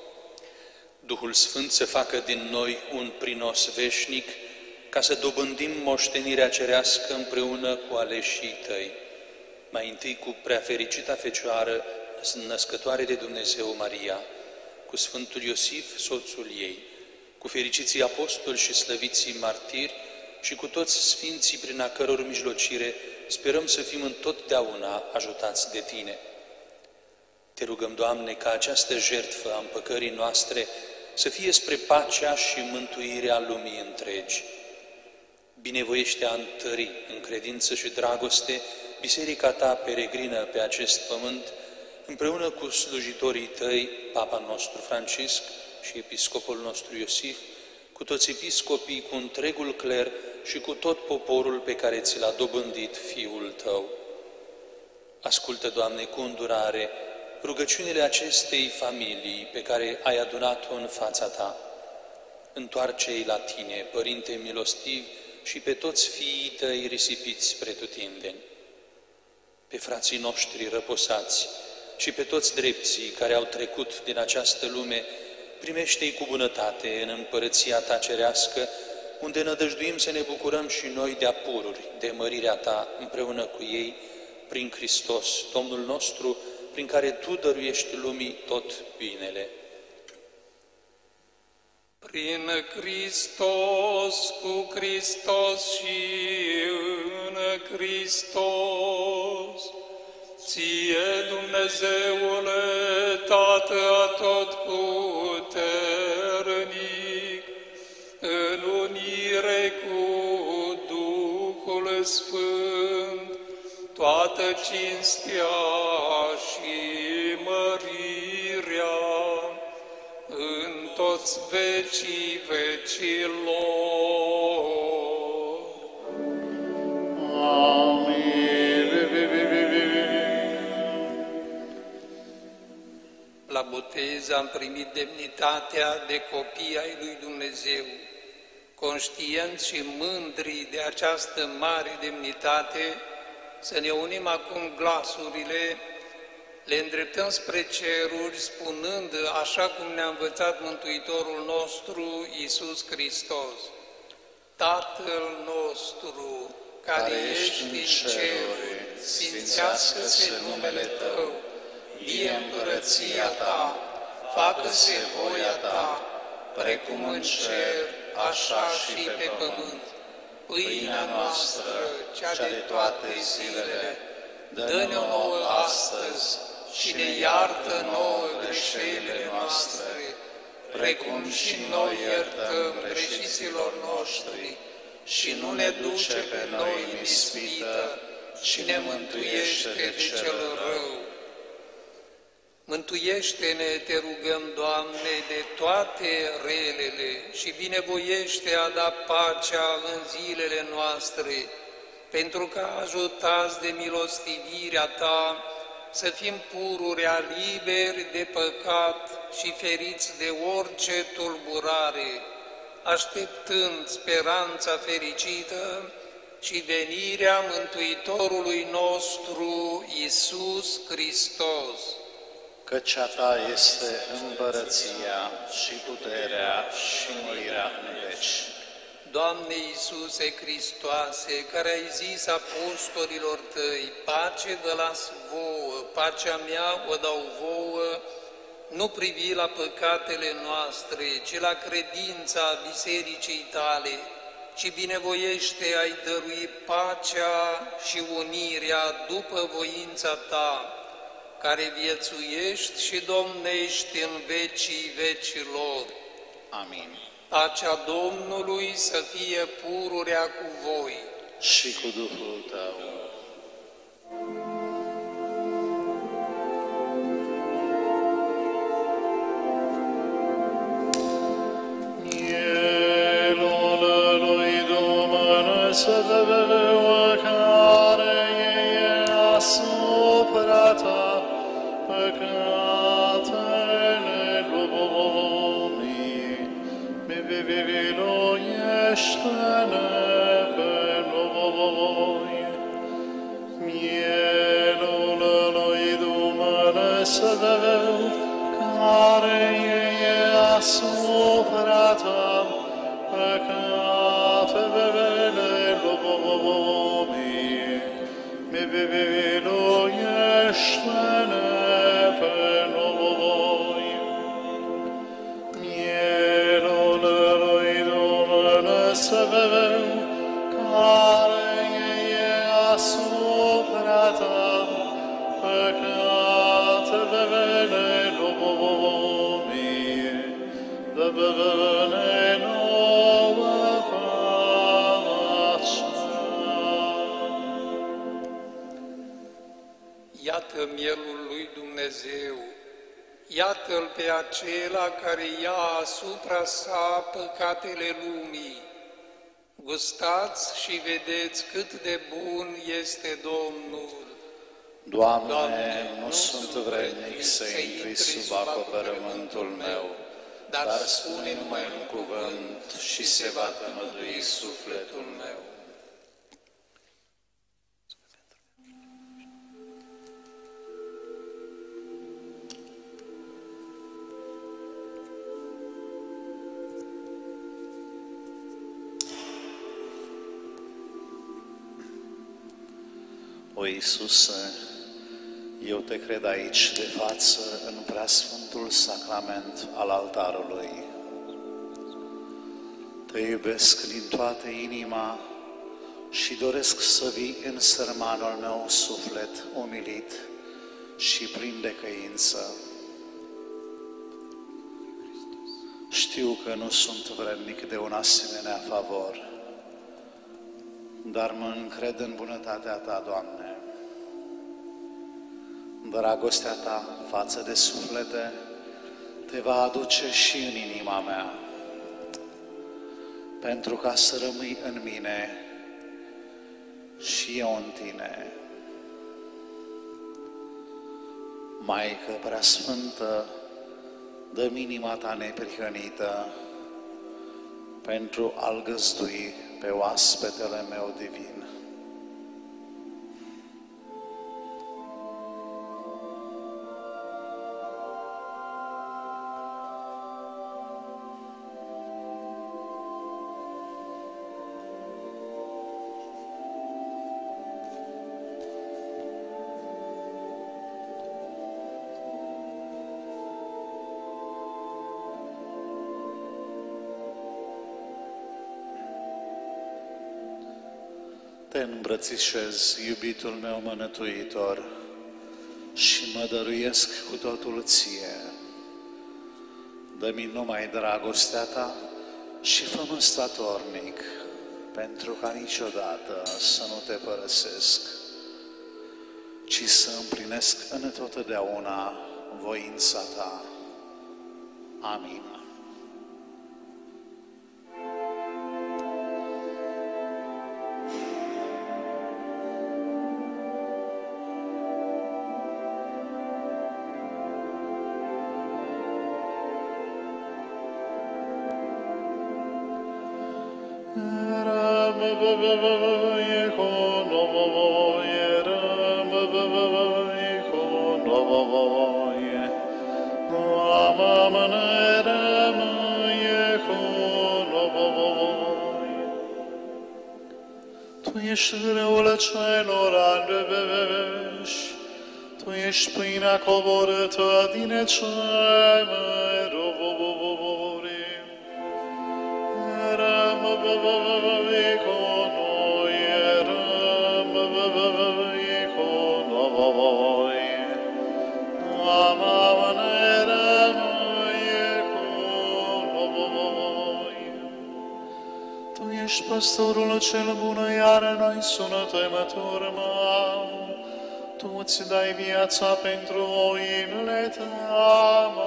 Duhul Sfânt să facă din noi un prinos veșnic, ca să dobândim moștenirea cerească împreună cu aleșii Tăi. Mai întâi cu preafericita Fecioară, născătoare de Dumnezeu Maria, cu Sfântul Iosif, soțul ei, cu fericiții apostoli și slăviții martiri și cu toți sfinții prin a căror mijlocire sperăm să fim întotdeauna ajutați de Tine. Te rugăm, Doamne, ca această jertfă a împăcării noastre să fie spre pacea și mântuirea lumii întregi. Binevoiește a întări în credință și dragoste Biserica Ta peregrină pe acest pământ, împreună cu slujitorii Tăi, Papa nostru Francisc și Episcopul nostru Iosif, cu toți episcopii, cu întregul cler și cu tot poporul pe care ți l-a dobândit Fiul Tău. Ascultă, Doamne, cu îndurare rugăciunile acestei familii pe care ai adunat-o în fața Ta. Întoarce-i la Tine, Părinte milostiv, și pe toți fiii Tăi risipiți spre tutindeni. Pe frații noștri răposați și pe toți drepții care au trecut din această lume, primește-i cu bunătate în împărăția Ta cerească, unde nădăjduim să ne bucurăm și noi de apururi, de mărirea Ta împreună cu ei, prin Hristos, Domnul nostru, prin care Tu dăruiești lumii tot binele. Prin Hristos, cu Hristos și în Hristos, Ție, Dumnezeule, Tată atotputernic, în unire cu Duhul Sfânt, toată cinstea și mărirea în toți vecii vecilor. Amin. La botez botez am primit demnitatea de copii ai lui Dumnezeu. Conștienți și mândri de această mare demnitate, să ne unim acum glasurile, le îndreptăm spre ceruri, spunând, așa cum ne-a învățat Mântuitorul nostru, Iisus Hristos: Tatăl nostru, care ești în ceruri, sfințească-se numele Tău, vie împărăția Ta, facă-se voia Ta, precum în cer, așa și pe pământ. Pâinea noastră, cea de toate zilele, dă-ne-o nouă astăzi și ne iartă nouă greșelile noastre, precum și noi iertăm greșiților noștri, și nu ne duce pe noi în ispită, ci ne mântuiește de cel rău. Mântuiește-ne, te rugăm, Doamne, de toate relele și binevoiește a da pacea în zilele noastre, pentru că ajutați de milostivirea Ta să fim pururea liberi de păcat și feriți de orice tulburare, așteptând speranța fericită și venirea Mântuitorului nostru, Iisus Hristos. Căci a Ta este împărăția și puterea și mărirea în veci. Doamne Iisuse Hristoase, care ai zis apostolilor Tăi, pace vă las vouă, pacea mea o dau vouă, nu privi la păcatele noastre, ci la credința Bisericii Tale, ci binevoiește ai dărui pacea și unirea după voința Ta, care viețuiești și domnești în vecii vecilor. Amin. Pacea Domnului să fie pururea cu voi. Și cu Duhul Tău. Mielul lui Dumnezeu care e asupra Ta, păcatele lumii, miluiește-ne pe noi. Mielul lui Dumnezeu care e asupra Ta, păcatele lumii, miluiește-ne pe noi. Mielul lui Dumnezeu care e asupra Ta, păcatele lumii, dă-ne nouă pacea. Iată mielul lui Dumnezeu, iată-L pe acela care ia asupra sa păcatele lumii. Gustați și vedeți cât de bun este Domnul. Doamne, nu sunt vrednic să intri sub acoperământul meu, dar spune numai un cuvânt și se va tămădui sufletul meu. O Iisuse, eu Te cred aici de față în preasfântul sacrament al altarului. Te iubesc din toată inima și doresc să vii în sărmanul meu suflet umilit și plin de căință. Știu că nu sunt vrednic de un asemenea favor, dar mă încred în bunătatea Ta, Doamne. Dragostea Ta față de suflete Te va aduce și în inima mea, pentru ca să rămâi în mine și eu în Tine. Maică Preasfântă, dă-mi inima ta neprihănită pentru a-L găzdui pe oaspetele meu divin. Te îmbrățișez, iubitul meu mânătuitor, și mă dăruiesc cu totul ție. Dă-mi numai dragostea ta și fă-mă statornic, pentru ca niciodată să nu te părăsesc, ci să împlinesc întotdeauna voința ta. Amin. Tu ești râul celor adveși, Tu ești pâinea coborâtă din cei merori. Rămâi cu noi, rămâi cu noi. Amane, rămâi cu noi. Tu ești păstorul cel bun, iar noi sună-te mă turmăm. Tu îți dai viața pentru oile tale.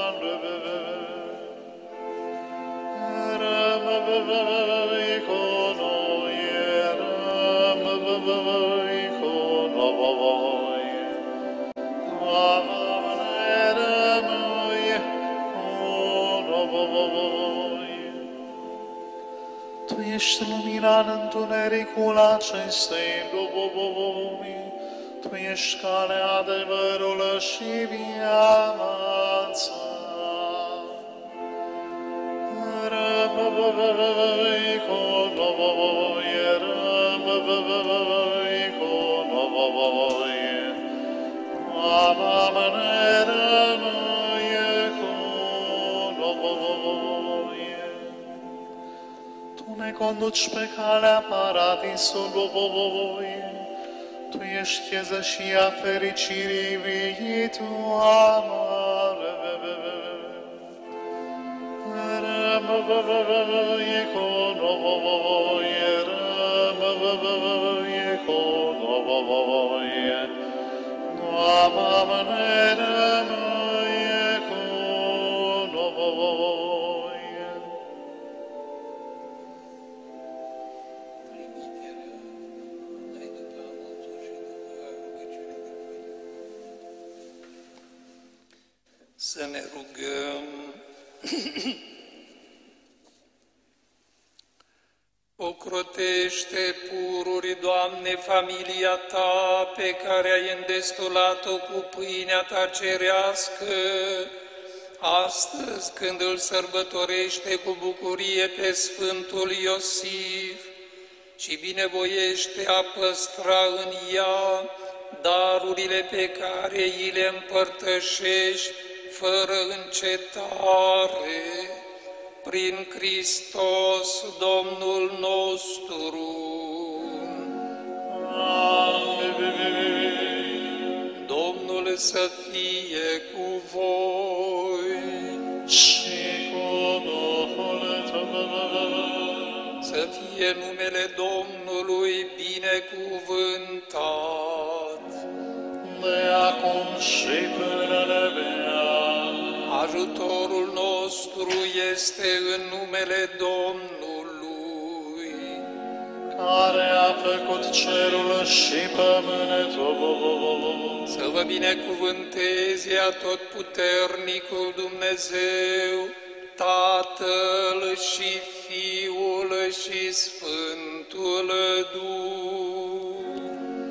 Rămâi cu noi, rămâi cu noi. Amane, rămâi cu noi. Tu ești lumina în întunericul acestei lumi. Tu ești calea, adevărul și viața. Rămâi cu noi, rămâi cu noi. Amane, rămâi cu noi. Tu ne conduci pe calea paradisului. Tu ești chezășia fericirii viitoare. Rămâi cu noi, rămâi cu noi. Amane, rămâi cu noi. Să ne rugăm. Ocrotește pururi, Doamne, familia Ta, pe care ai îndestulat-o cu pâinea Ta cerească, astăzi când îl sărbătorește cu bucurie pe Sfântul Iosif și binevoiește a păstra în ea darurile pe care îi le împărtășești fără încetare, prin Hristos Domnul nostru. Amin. Domnul să fie cu voi Și cu Duhul Tău. să fie numele Domnului binecuvântat. De acum și până de veac. Ajutorul nostru este în numele Domnului, care a făcut cerul și pământul. Să vă binecuvânteze atotputernicul Dumnezeu, Tatăl și Fiul și Sfântul Duh.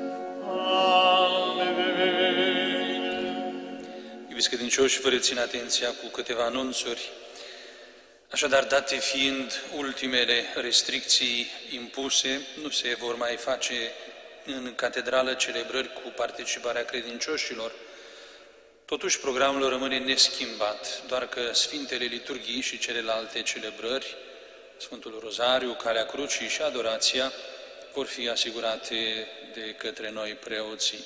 Iubiți credincioși, vă rețin atenția cu câteva anunțuri. Așadar, date fiind ultimele restricții impuse, nu se vor mai face în catedrală celebrări cu participarea credincioșilor. Totuși, programul rămâne neschimbat, doar că Sfintele Liturghii și celelalte celebrări, Sfântul Rozariu, Calea Crucii și Adorația, vor fi asigurate de către noi preoții.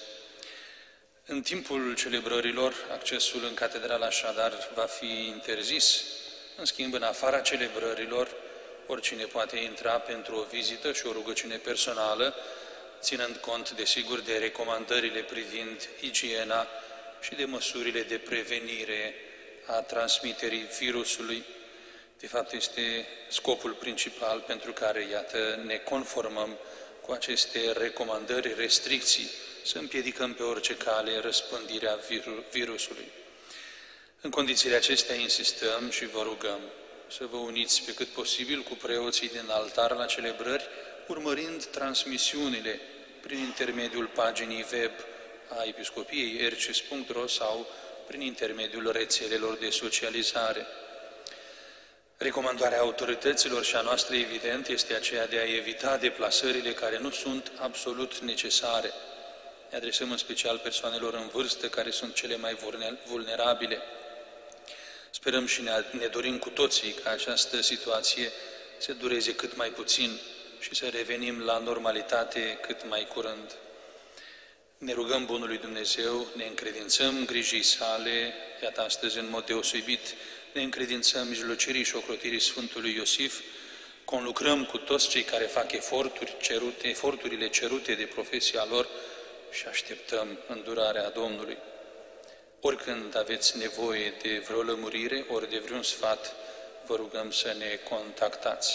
În timpul celebrărilor, accesul în catedrală așadar va fi interzis. În schimb, în afara celebrărilor, oricine poate intra pentru o vizită și o rugăciune personală, ținând cont, desigur, de recomandările privind igiena și de măsurile de prevenire a transmiterii virusului. De fapt, este scopul principal pentru care, iată, ne conformăm cu aceste recomandări, restricții, să împiedicăm pe orice cale răspândirea virusului. În condițiile acestea insistăm și vă rugăm să vă uniți pe cât posibil cu preoții din altar la celebrări, urmărind transmisiunile prin intermediul paginii web a Episcopiei ercis.ro sau prin intermediul rețelelor de socializare. Recomandarea autorităților și a noastră, evident, este aceea de a evita deplasările care nu sunt absolut necesare. Ne adresăm în special persoanelor în vârstă, care sunt cele mai vulnerabile. Sperăm și ne dorim cu toții ca această situație să dureze cât mai puțin și să revenim la normalitate cât mai curând. Ne rugăm Bunului Dumnezeu, ne încredințăm grijii sale, iată astăzi în mod deosebit, ne încredințăm mijlocirii și ocrotirii Sfântului Iosif, conlucrăm cu toți cei care fac eforturile cerute de profesia lor și așteptăm îndurarea Domnului. Oricând aveți nevoie de vreo lămurire, ori de vreun sfat, vă rugăm să ne contactați.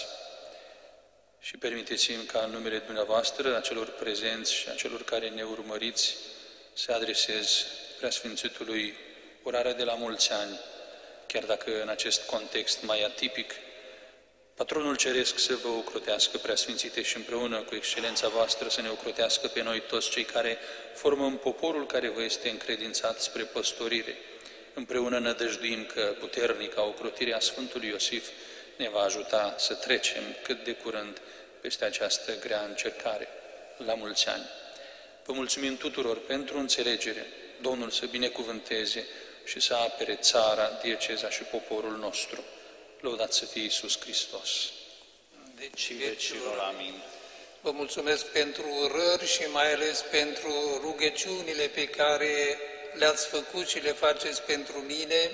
Și permiteți-mi ca în numele dumneavoastră, a celor prezenți și a celor care ne urmăriți, să adresez Preasfințitului urarea de la mulți ani, chiar dacă în acest context mai atipic, Patronul Ceresc să vă ocrotească, Preasfințite, și împreună cu excelența voastră să ne ocrotească pe noi toți cei care formăm poporul care vă este încredințat spre păstorire. Împreună nădăjduim că puternica ocrotire a Sfântului Iosif ne va ajuta să trecem cât de curând peste această grea încercare. La mulți ani! Vă mulțumim tuturor pentru înțelegere. Domnul să binecuvânteze și să apere țara, dieceza și poporul nostru. Lăudat să fie Iisus Hristos. Deci, vecilor, amin. Vă mulțumesc pentru urări și mai ales pentru rugăciunile pe care le-ați făcut și le faceți pentru mine.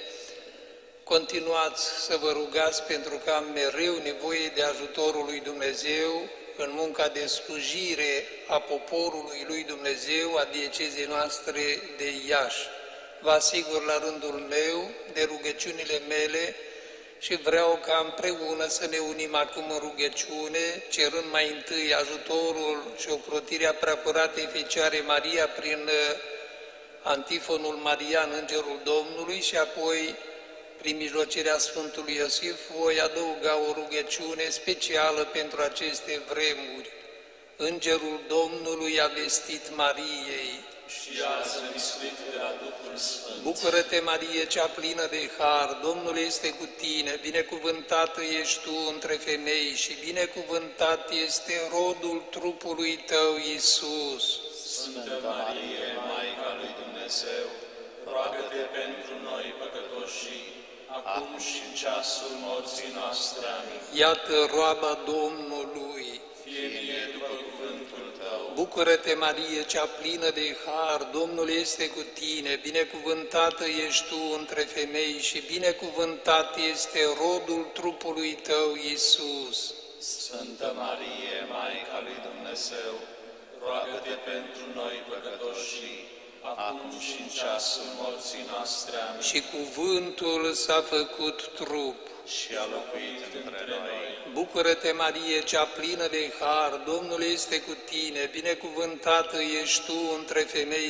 Continuați să vă rugați pentru că am mereu nevoie de ajutorul lui Dumnezeu în munca de slujire a poporului lui Dumnezeu, a diecezei noastre de Iași. Vă asigur la rândul meu de rugăciunile mele și vreau ca împreună să ne unim acum în rugăciune, cerând mai întâi ajutorul și ocrotirea Preacurătei Fecioare Maria prin antifonul marian Îngerul Domnului și apoi, prin mijlocirea Sfântului Iosif, voi adăuga o rugăciune specială pentru aceste vremuri. Îngerul Domnului a vestit Mariei: și ați născut de la Duhul Sfânt. Bucură-te, Marie, cea plină de har, Domnul este cu tine, binecuvântată ești tu între femei și binecuvântat este rodul trupului tău, Iisus. Sfântă Marie, Maica lui Dumnezeu, roagă-te pentru noi păcătoși, acum și în ceasul morții noastre. Amin. Iată roaba Domnului. Fie mie după cuvântul tău. Bucură-te, Marie, cea plină de har, Domnul este cu tine, binecuvântată ești tu între femei și binecuvântat este rodul trupului tău, Iisus. Sfântă Marie, Maica lui Dumnezeu, roagă-te pentru noi păcătoși, acum și în ceasul morții noastre. Amin. Și cuvântul s-a făcut trup și a locuit între noi. Bucură-te, Marie, cea plină de har, Domnul este cu tine, binecuvântată ești tu între femei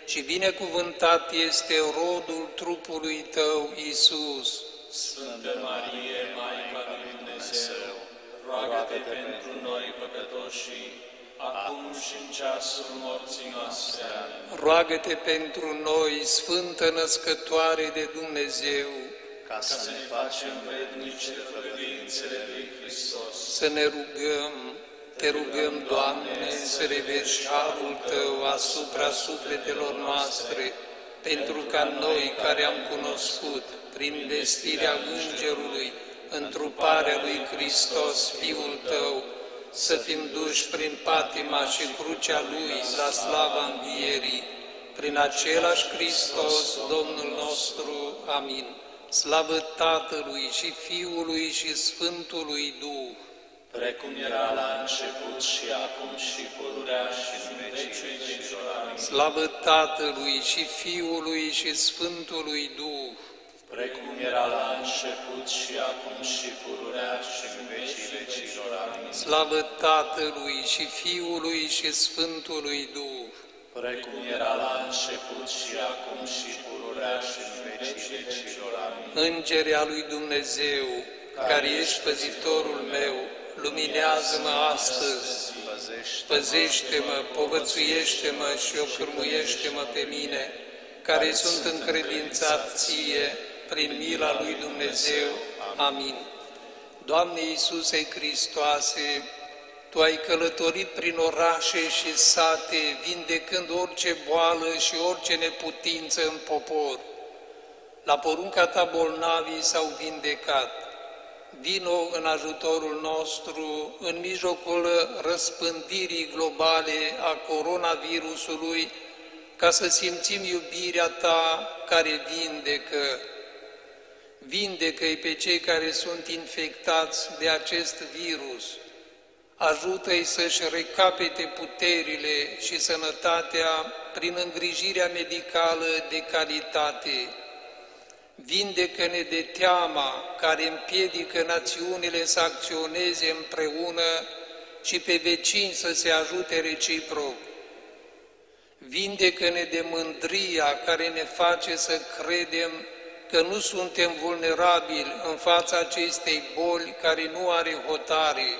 și binecuvântat este rodul trupului Tău, Iisus. Sfântă Marie, Maica lui Dumnezeu, roagă-te pentru noi păcătoșii, acum și în ceasul morții noastre. Amin. Roagă-te pentru noi, Sfântă Născătoare de Dumnezeu, Ca să ne facem vrednici de făgăduințele lui Hristos. să ne rugăm. Te rugăm, Doamne, să reverși harul Tău asupra sufletelor noastre, pentru ca noi care am cunoscut, prin vestirea Îngerului, întruparea lui Hristos, Fiul Tău, să fim duși prin patima și crucea Lui la slava învierii, prin același Hristos, Domnul nostru. Amin. Slavă Tatălui și Fiului și Sfântului Duh, Precum era la început și acum și pururea și în vecii vecilor. Amin. slavă Tatălui și Fiului și Sfântului Duh, Precum era la început și acum și pururea și în vecii vecilor. Amin. slavă Tatălui și Fiului și Sfântului Duh, Precum era la început și acum și pururea și în vecii vecilor. Amin. Îngere a lui Dumnezeu, care ești păzitorul meu, luminează-mă astăzi, păzește-mă, povățuiește-mă și ocârmuiește-mă pe mine, care sunt încredințat Ție, prin mila lui Dumnezeu. Amin. Doamne Iisuse Hristoase, Tu ai călătorit prin orașe și sate, vindecând orice boală și orice neputință în popor. La porunca Ta bolnavii s-au vindecat. Vino în ajutorul nostru în mijlocul răspândirii globale a coronavirusului, ca să simțim iubirea Ta care vindecă. Vindecă-i pe cei care sunt infectați de acest virus. Ajută-i să-și recapete puterile și sănătatea prin îngrijirea medicală de calitate. Vindecă-ne de teama care împiedică națiunile să acționeze împreună și pe vecini să se ajute reciproc. Vindecă-ne de mândria care ne face să credem că nu suntem vulnerabili în fața acestei boli care nu are hotare.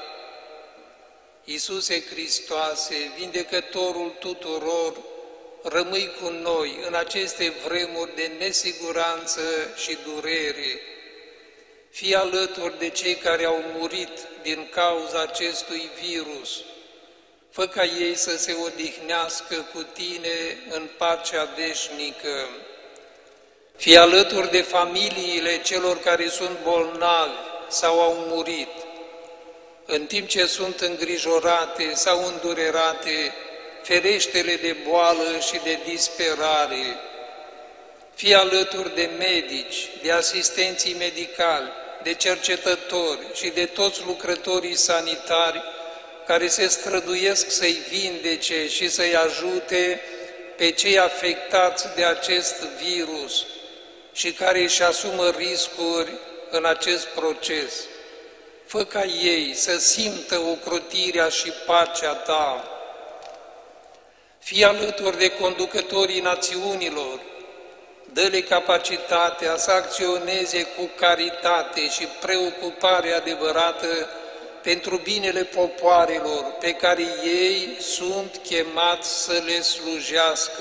Iisuse Hristoase, vindecătorul tuturor, rămâi cu noi în aceste vremuri de nesiguranță și durere. Fii alături de cei care au murit din cauza acestui virus. Fă ca ei să se odihnească cu Tine în pacea veșnică. Fii alături de familiile celor care sunt bolnavi sau au murit. În timp ce sunt îngrijorate sau îndurerate, ferește-le de boală și de disperare. Fii alături de medici, de asistenții medicali, de cercetători și de toți lucrătorii sanitari care se străduiesc să-i vindece și să-i ajute pe cei afectați de acest virus și care își asumă riscuri în acest proces. Fă ca ei să simtă ocrotirea și pacea Ta. Fii alături de conducătorii națiunilor, dă-le capacitatea să acționeze cu caritate și preocupare adevărată pentru binele popoarelor pe care ei sunt chemați să le slujească.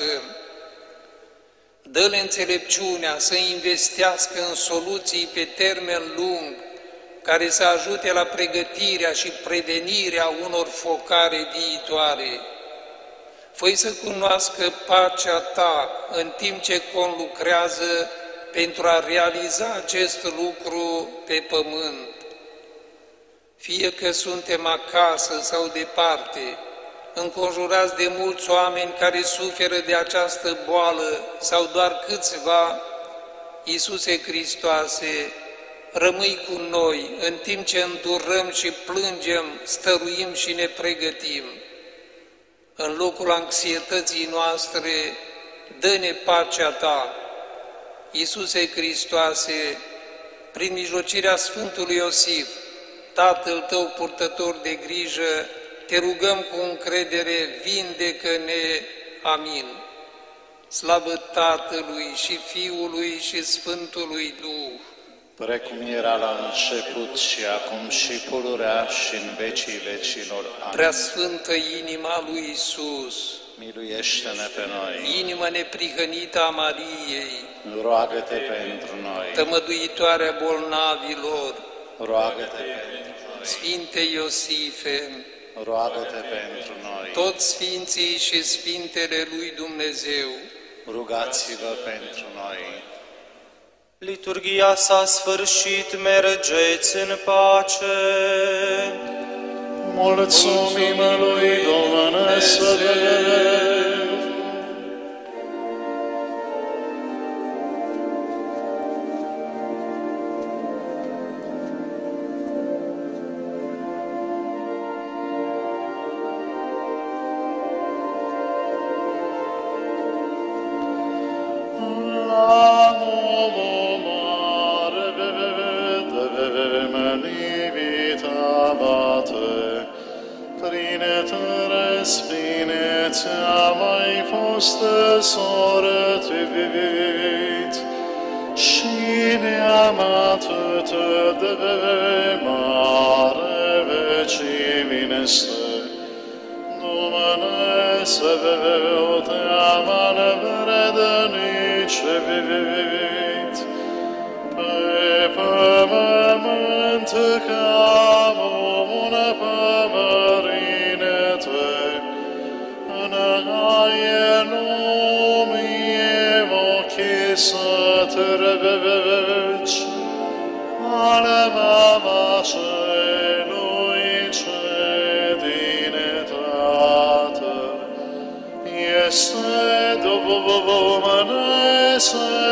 Dă-le înțelepciunea să investească în soluții pe termen lung, care să ajute la pregătirea și prevenirea unor focare viitoare. Fă-i să cunoască pacea Ta în timp ce conlucrează pentru a realiza acest lucru pe pământ. Fie că suntem acasă sau departe, înconjurați de mulți oameni care suferă de această boală sau doar câțiva, Iisuse Hristoase, rămâi cu noi în timp ce îndurăm și plângem, stăruim și ne pregătim. În locul anxietății noastre, dă-ne pacea Ta. Iisuse Hristoase, prin mijlocirea Sfântului Iosif, Tatăl Tău purtător de grijă, Te rugăm cu încredere, vindecă-ne. Amin. Slavă Tatălui și Fiului și Sfântului Duh, precum era la început și acum și pururea și în vecii vecilor. Amin. Preasfântă inima lui Iisus, Miluiește-ne pe noi, inima neprihănită a Mariei, roagă-te pentru noi, tămăduitoarea bolnavilor, roagă-te pentru noi, Sfinte Iosife, roagă-te pentru noi, toți Sfinții și Sfintele lui Dumnezeu, rugați-vă pentru noi. Liturghia s-a sfârșit, mergeți în pace. Mulțumim lui Dumnezeu! Sorătuit și ne-am atât de mare vecimineste. Dumnezeu te-am învrednicit pe pământ ca un pămărinete, în aie lumii ochii să treci, ale mama celui ce din Tatăl este Dumnezeu.